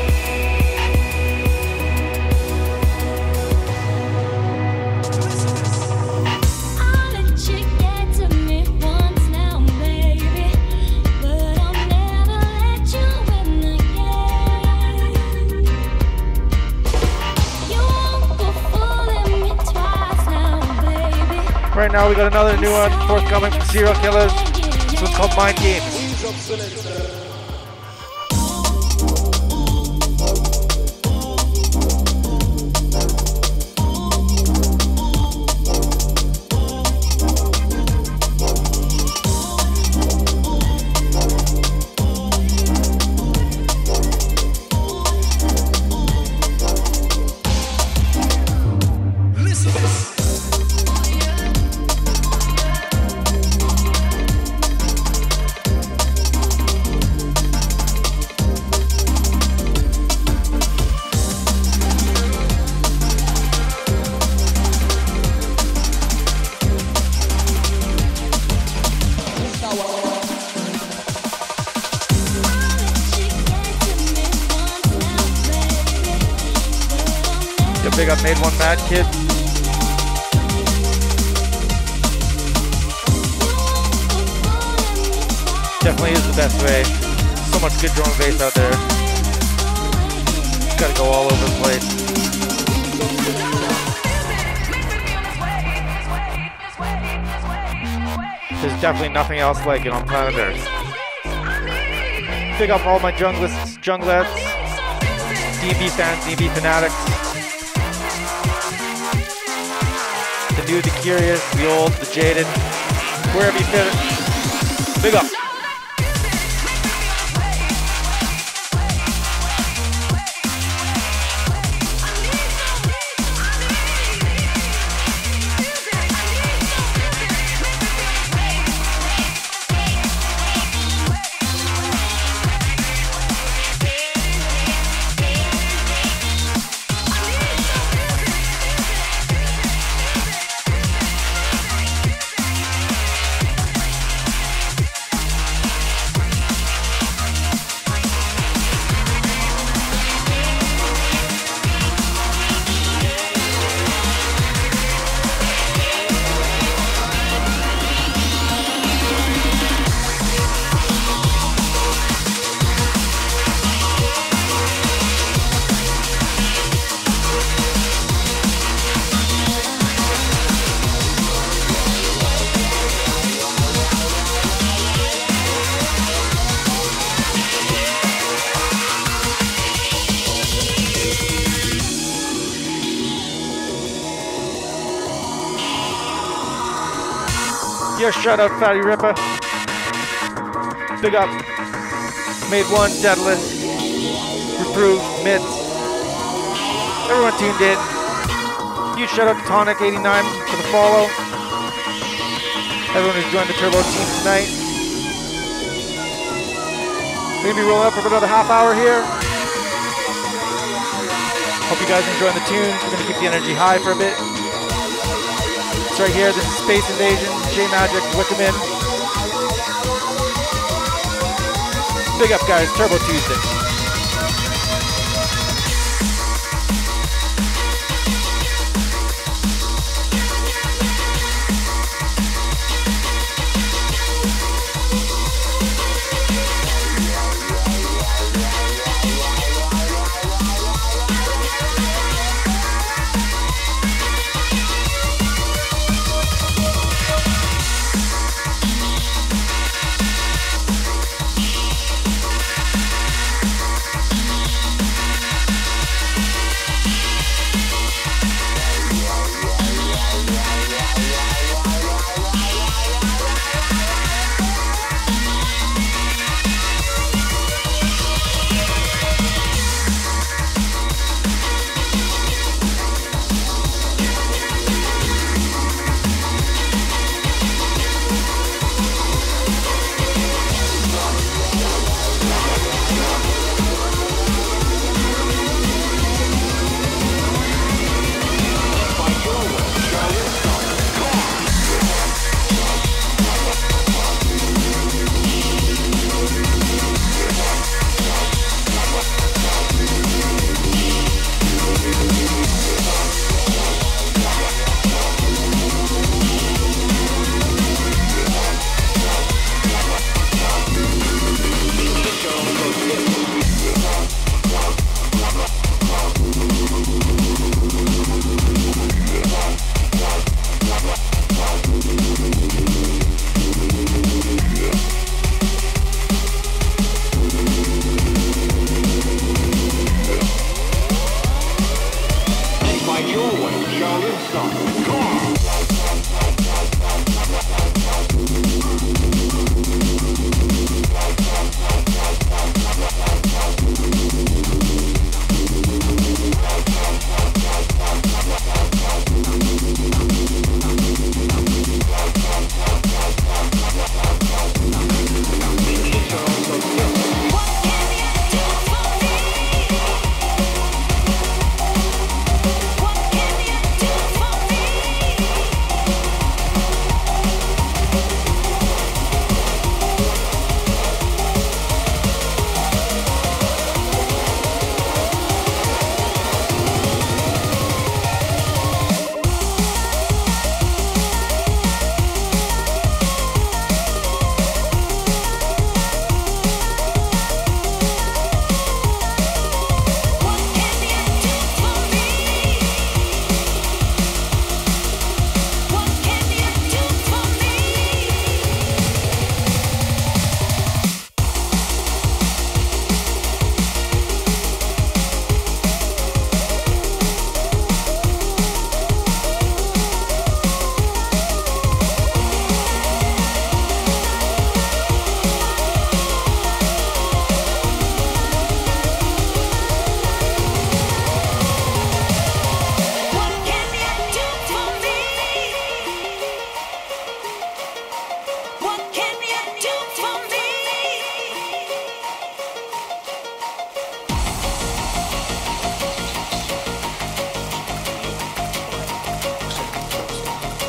Right now we got another new one forthcoming from Serial Killers. This one's called Mind Games. The big up Made One Mad Kid. Definitely is the best way. So much good drum and bass out there. Just gotta go all over the place. There's definitely nothing else like it on planet Earth. Big up all my junglettes, D&B fans, D&B fanatics. The new, the curious, the old, the jaded, wherever you fit it. Big up. Yeah, shout out Fatty Ripper. Big up. Made One, Deadlift, Reproved, Mids. Everyone tuned in. Huge shout out to Tonic89 for the follow. Everyone who's joined the Turbo team tonight. We're gonna be rolling up for another half hour here. Hope you guys enjoying the tunes. We're gonna keep the energy high for a bit. It's right here. This is Space Invasion. J Magic, Wickerman. Big up, guys. Turbo Tuesday.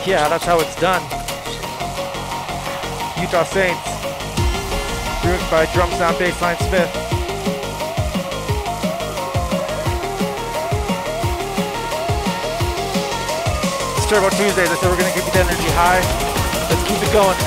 Yeah, that's how it's done. Utah Saints. Ruined by Drum Sound Bassline Smith. It's Turbo Tuesdays. I said we're going to keep the energy high. Let's keep it going.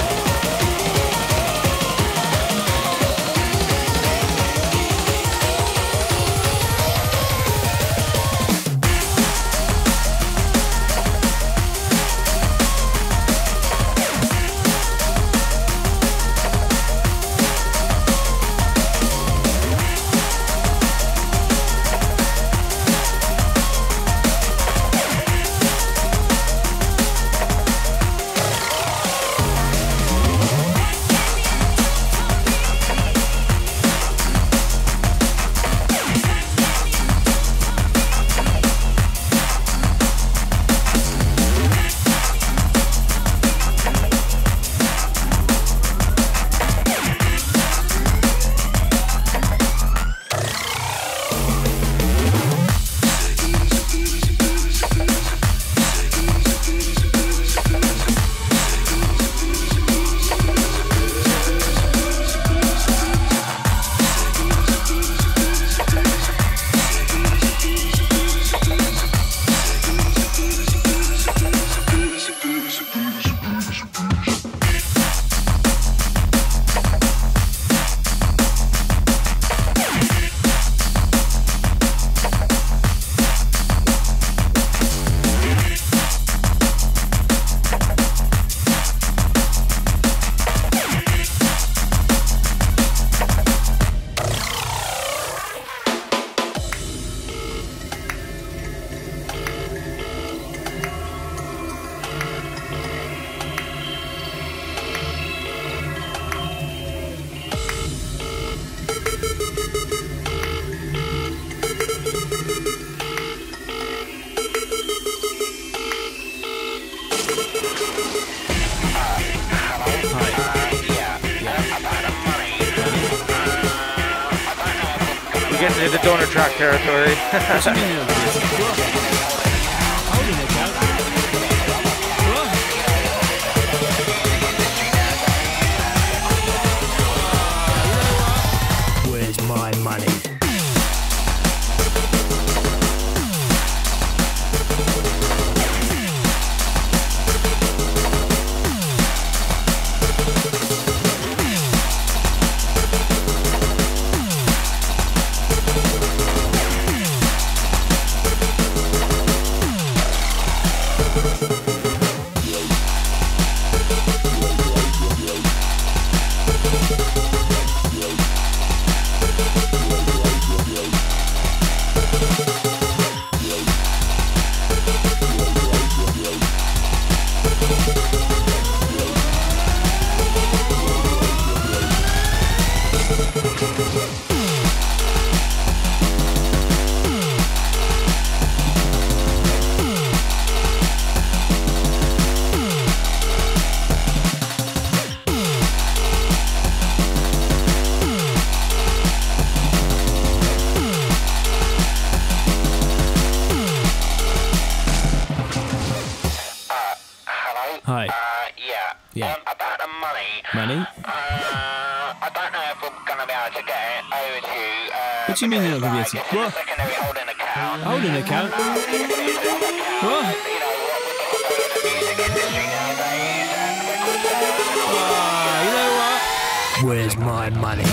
Getting into donor track territory. Where's my money? Hi. Yeah. About the money. Money? I don't know if we're going to be able to get it over to you. What do you mean you're not going to be able to? What? Secondary holding account. Holding account? What? You know, what with the state of the music industry nowadays and record sales and all You know what? Where's my money?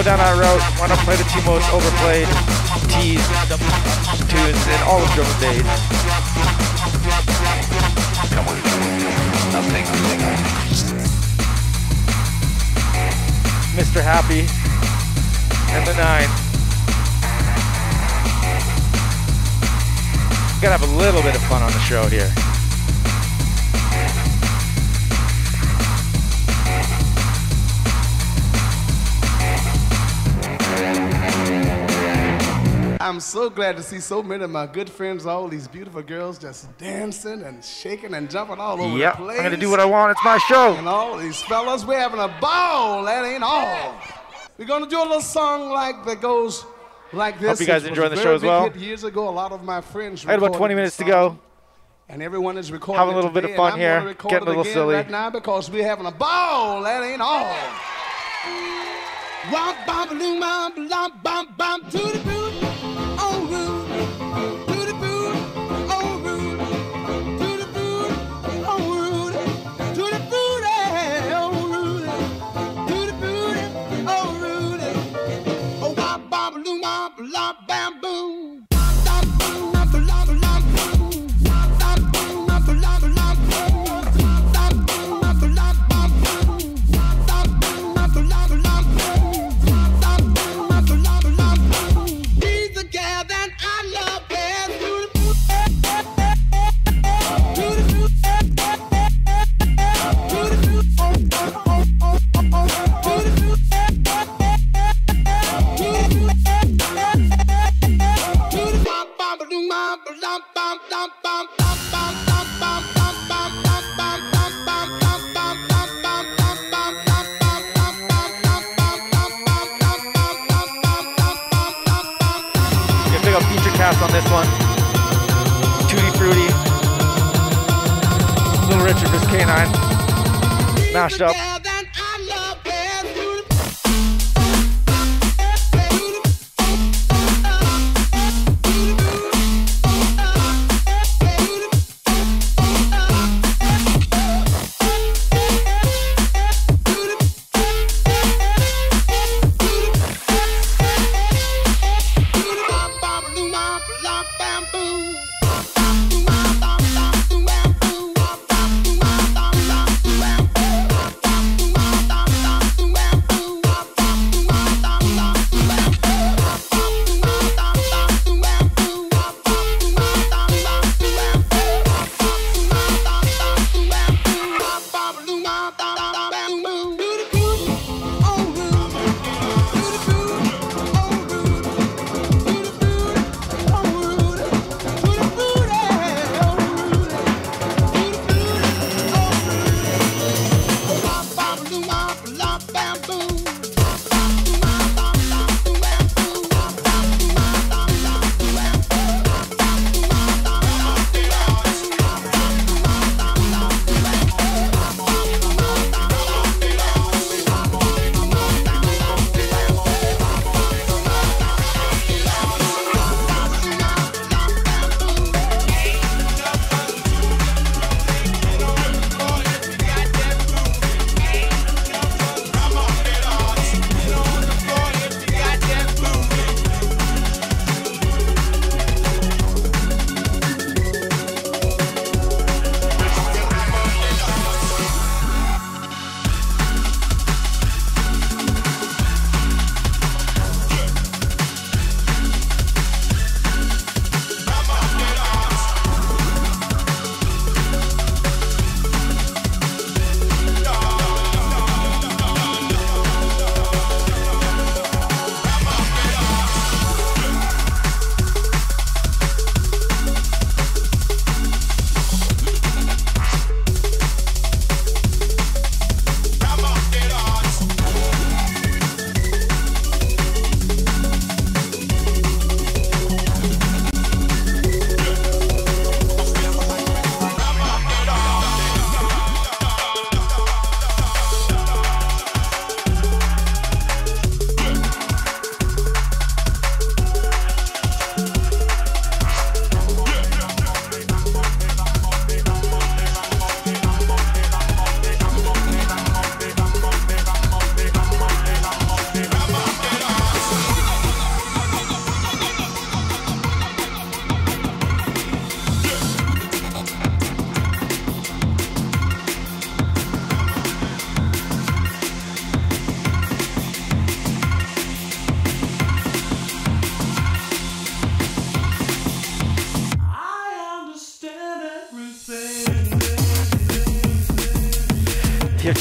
go down that route, why not play the two most overplayed, teased tunes in all of drum and bass? Mr. Happy and the 9. Gotta have a little bit of fun on the show here. I'm so glad to see so many of my good friends, all these beautiful girls just dancing and shaking and jumping all over the place. I'm gonna do what I want, it's my show. And all these fellas, we're having a ball, that ain't all. We're gonna do a little song that goes like this. Hope you guys enjoying the show as well. Years ago, a lot of my friends I had about 20 minutes to go. And everyone is recording having a little bit of fun here, getting a little silly. Right now because we're having a ball, that ain't all. Womp bump loom bump lump bump bump to the boot, oh root, to the boot, oh root, to the boot, oh root, to the boot, oh root, to the boot, oh root, oh womp bump loom bump lump bam boom. On this one, Tutti Frutti, Little Richard vs. K9, mashed up.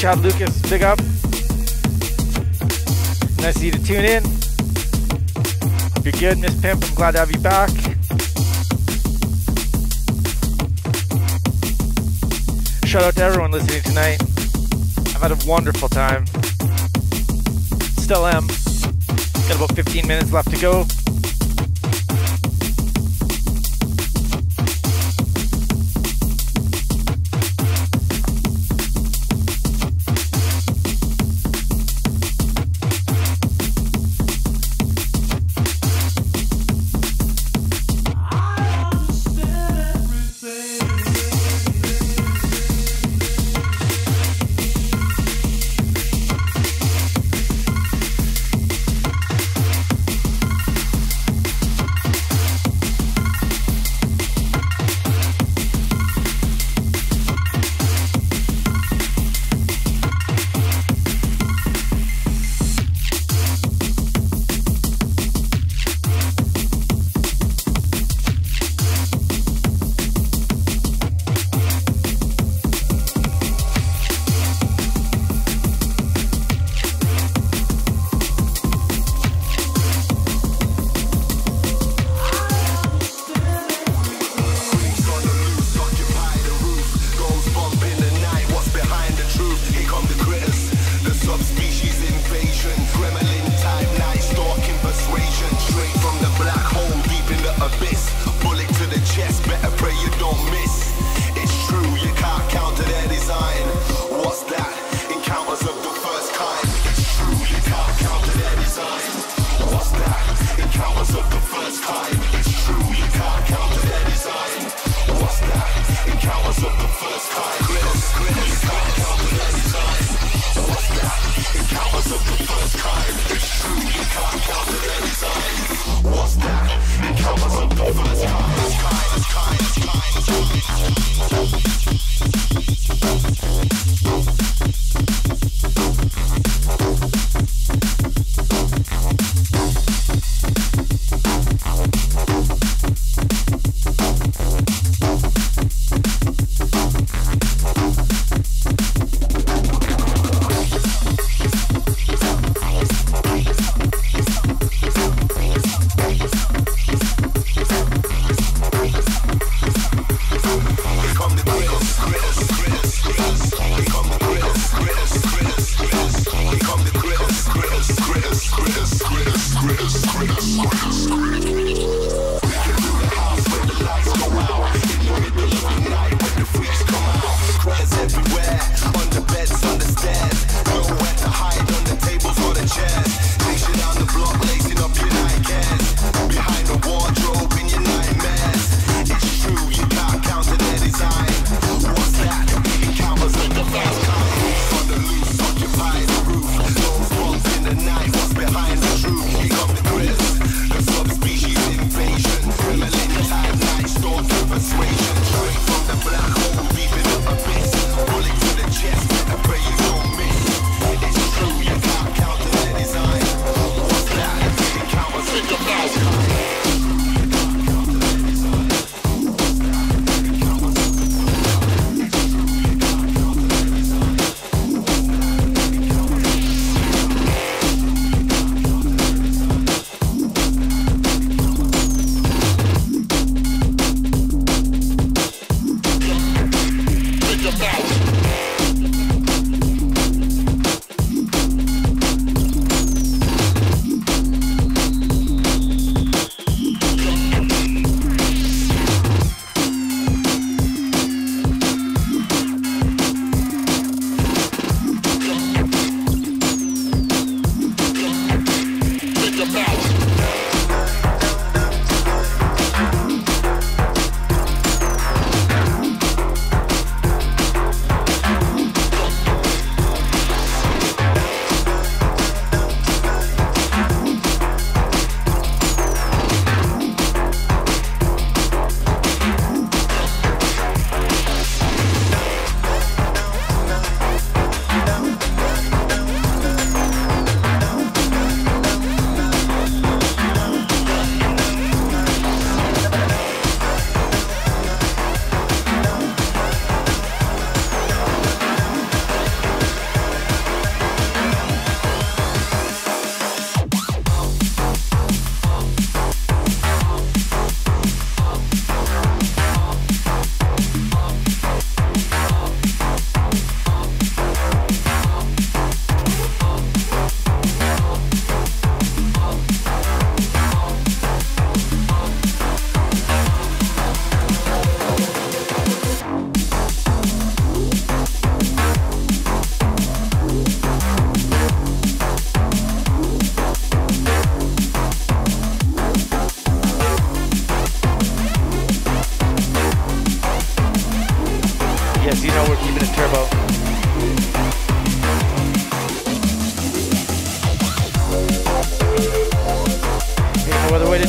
Chad Lucas, big up. Nice of you to tune in. You're good, Miss Pimp. I'm glad to have you back. Shout out to everyone listening tonight. I've had a wonderful time. Still am. Got about 15 minutes left to go.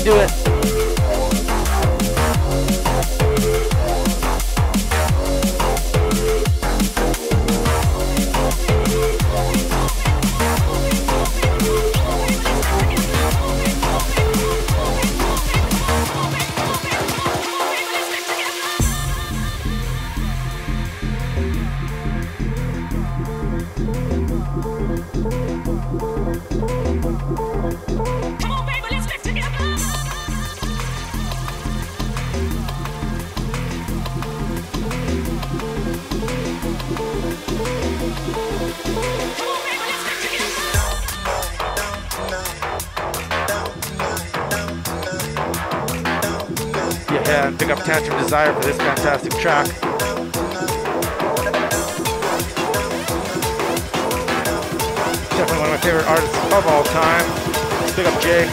Let's do it. Yeah, and pick up Tantrum Desire for this fantastic track. Definitely one of my favorite artists of all time. Let's pick up Jay.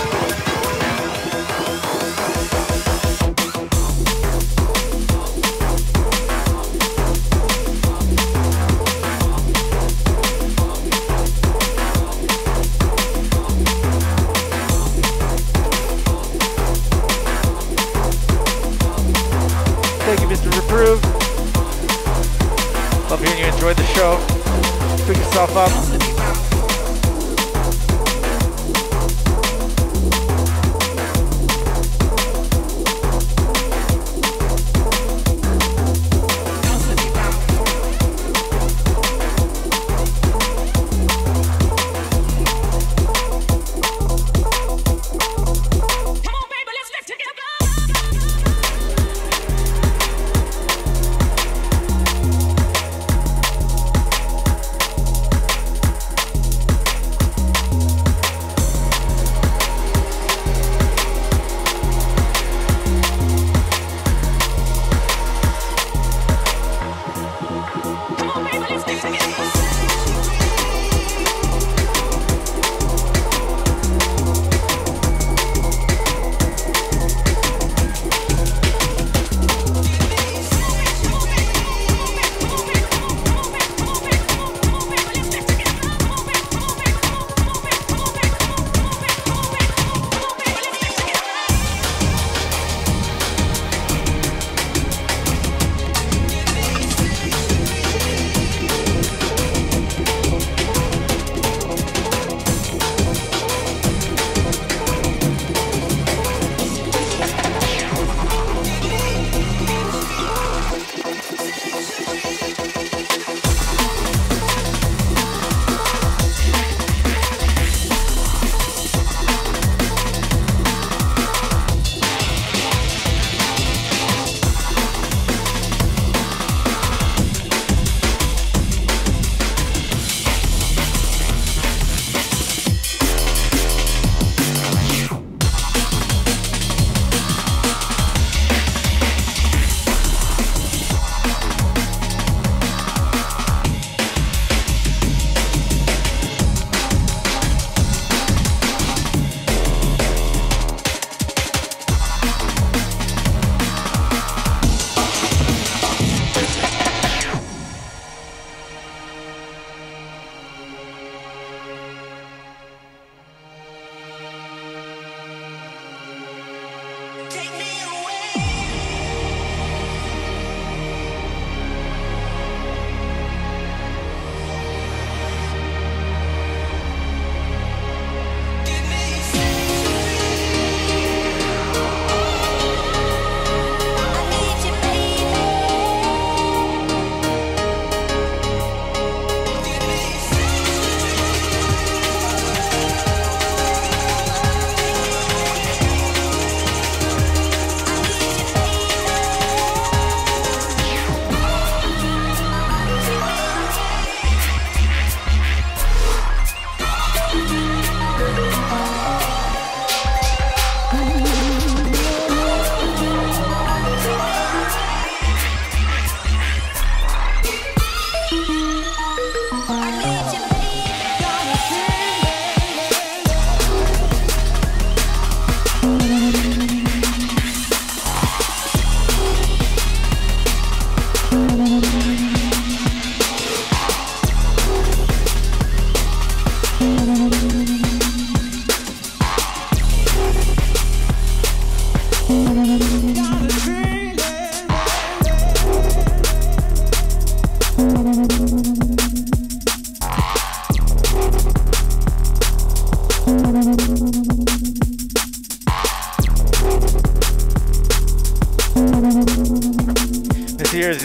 Thank you, Mr. Reprove. Love hearing you enjoyed the show. Pick yourself up.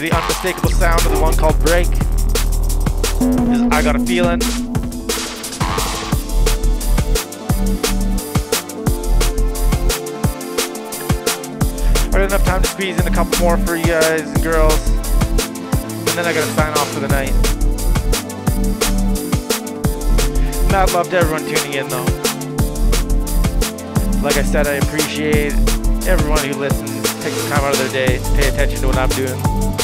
the unmistakable sound of the one called Break. This is I Got a Feeling. I got enough time to squeeze in a couple more for you guys and girls, and then I gotta sign off for the night. Mad love to everyone tuning in though. Like I said, I appreciate everyone who listens, takes the time out of their day to pay attention to what I'm doing.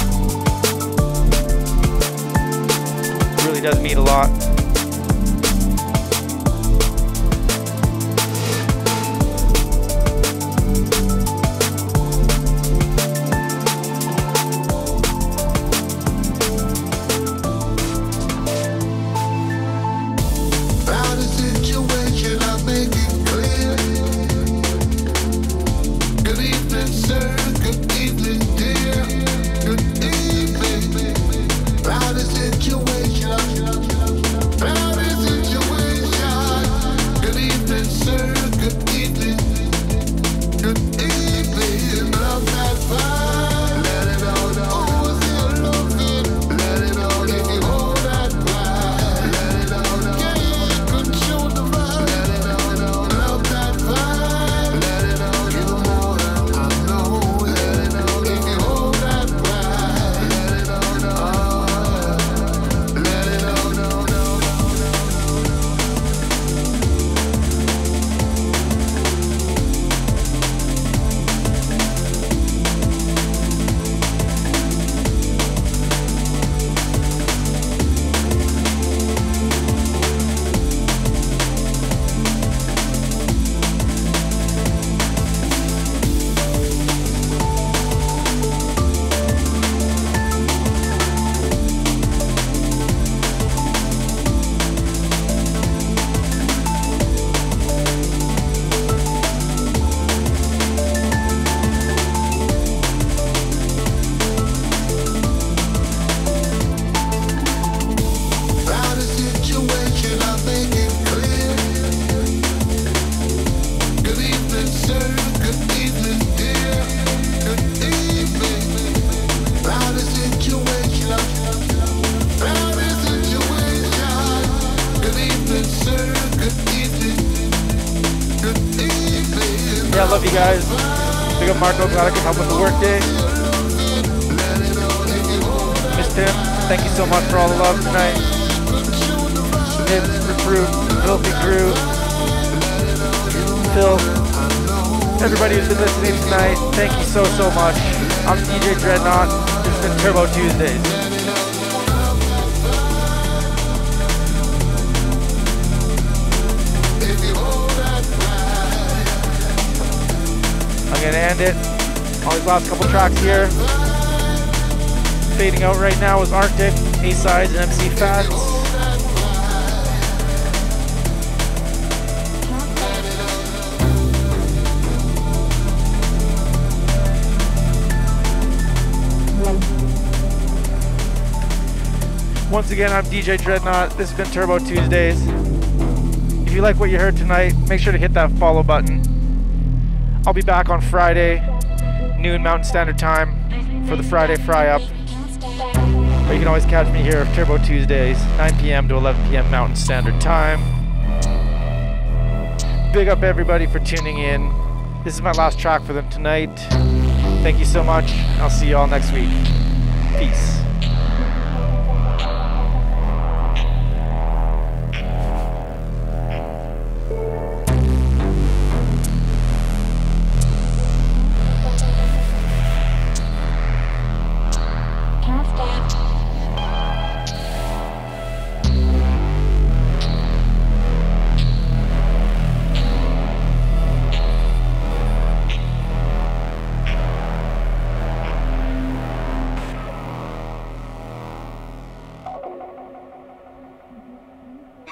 It really does mean a lot. Yeah, I love you guys. Big up Marco, glad I can help with the work day. Miss Tim, thank you so much for all the love tonight. Nibs, Recruit, Filthy Crew, Phil, everybody who's been listening tonight, thank you so much. I'm DJ Dreadnought. This has been Turbo Tuesdays. I'm gonna end it. All these last couple tracks here. Fading out right now is Arctic, A-Sides, and MC Fats. Once again, I'm DJ Dreadnought. This has been Turbo Tuesdays. If you like what you heard tonight, make sure to hit that follow button. I'll be back on Friday, noon Mountain Standard Time, for the Friday Fry-Up. But you can always catch me here at Turbo Tuesdays, 9 p.m. to 11 p.m. Mountain Standard Time. Big up everybody for tuning in. This is my last track for them tonight. Thank you so much. I'll see you all next week. Peace.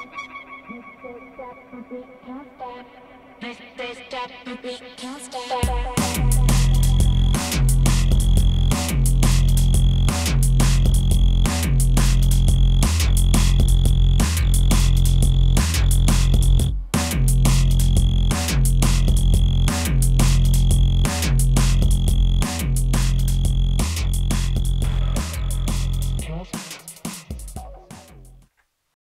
Can't stop.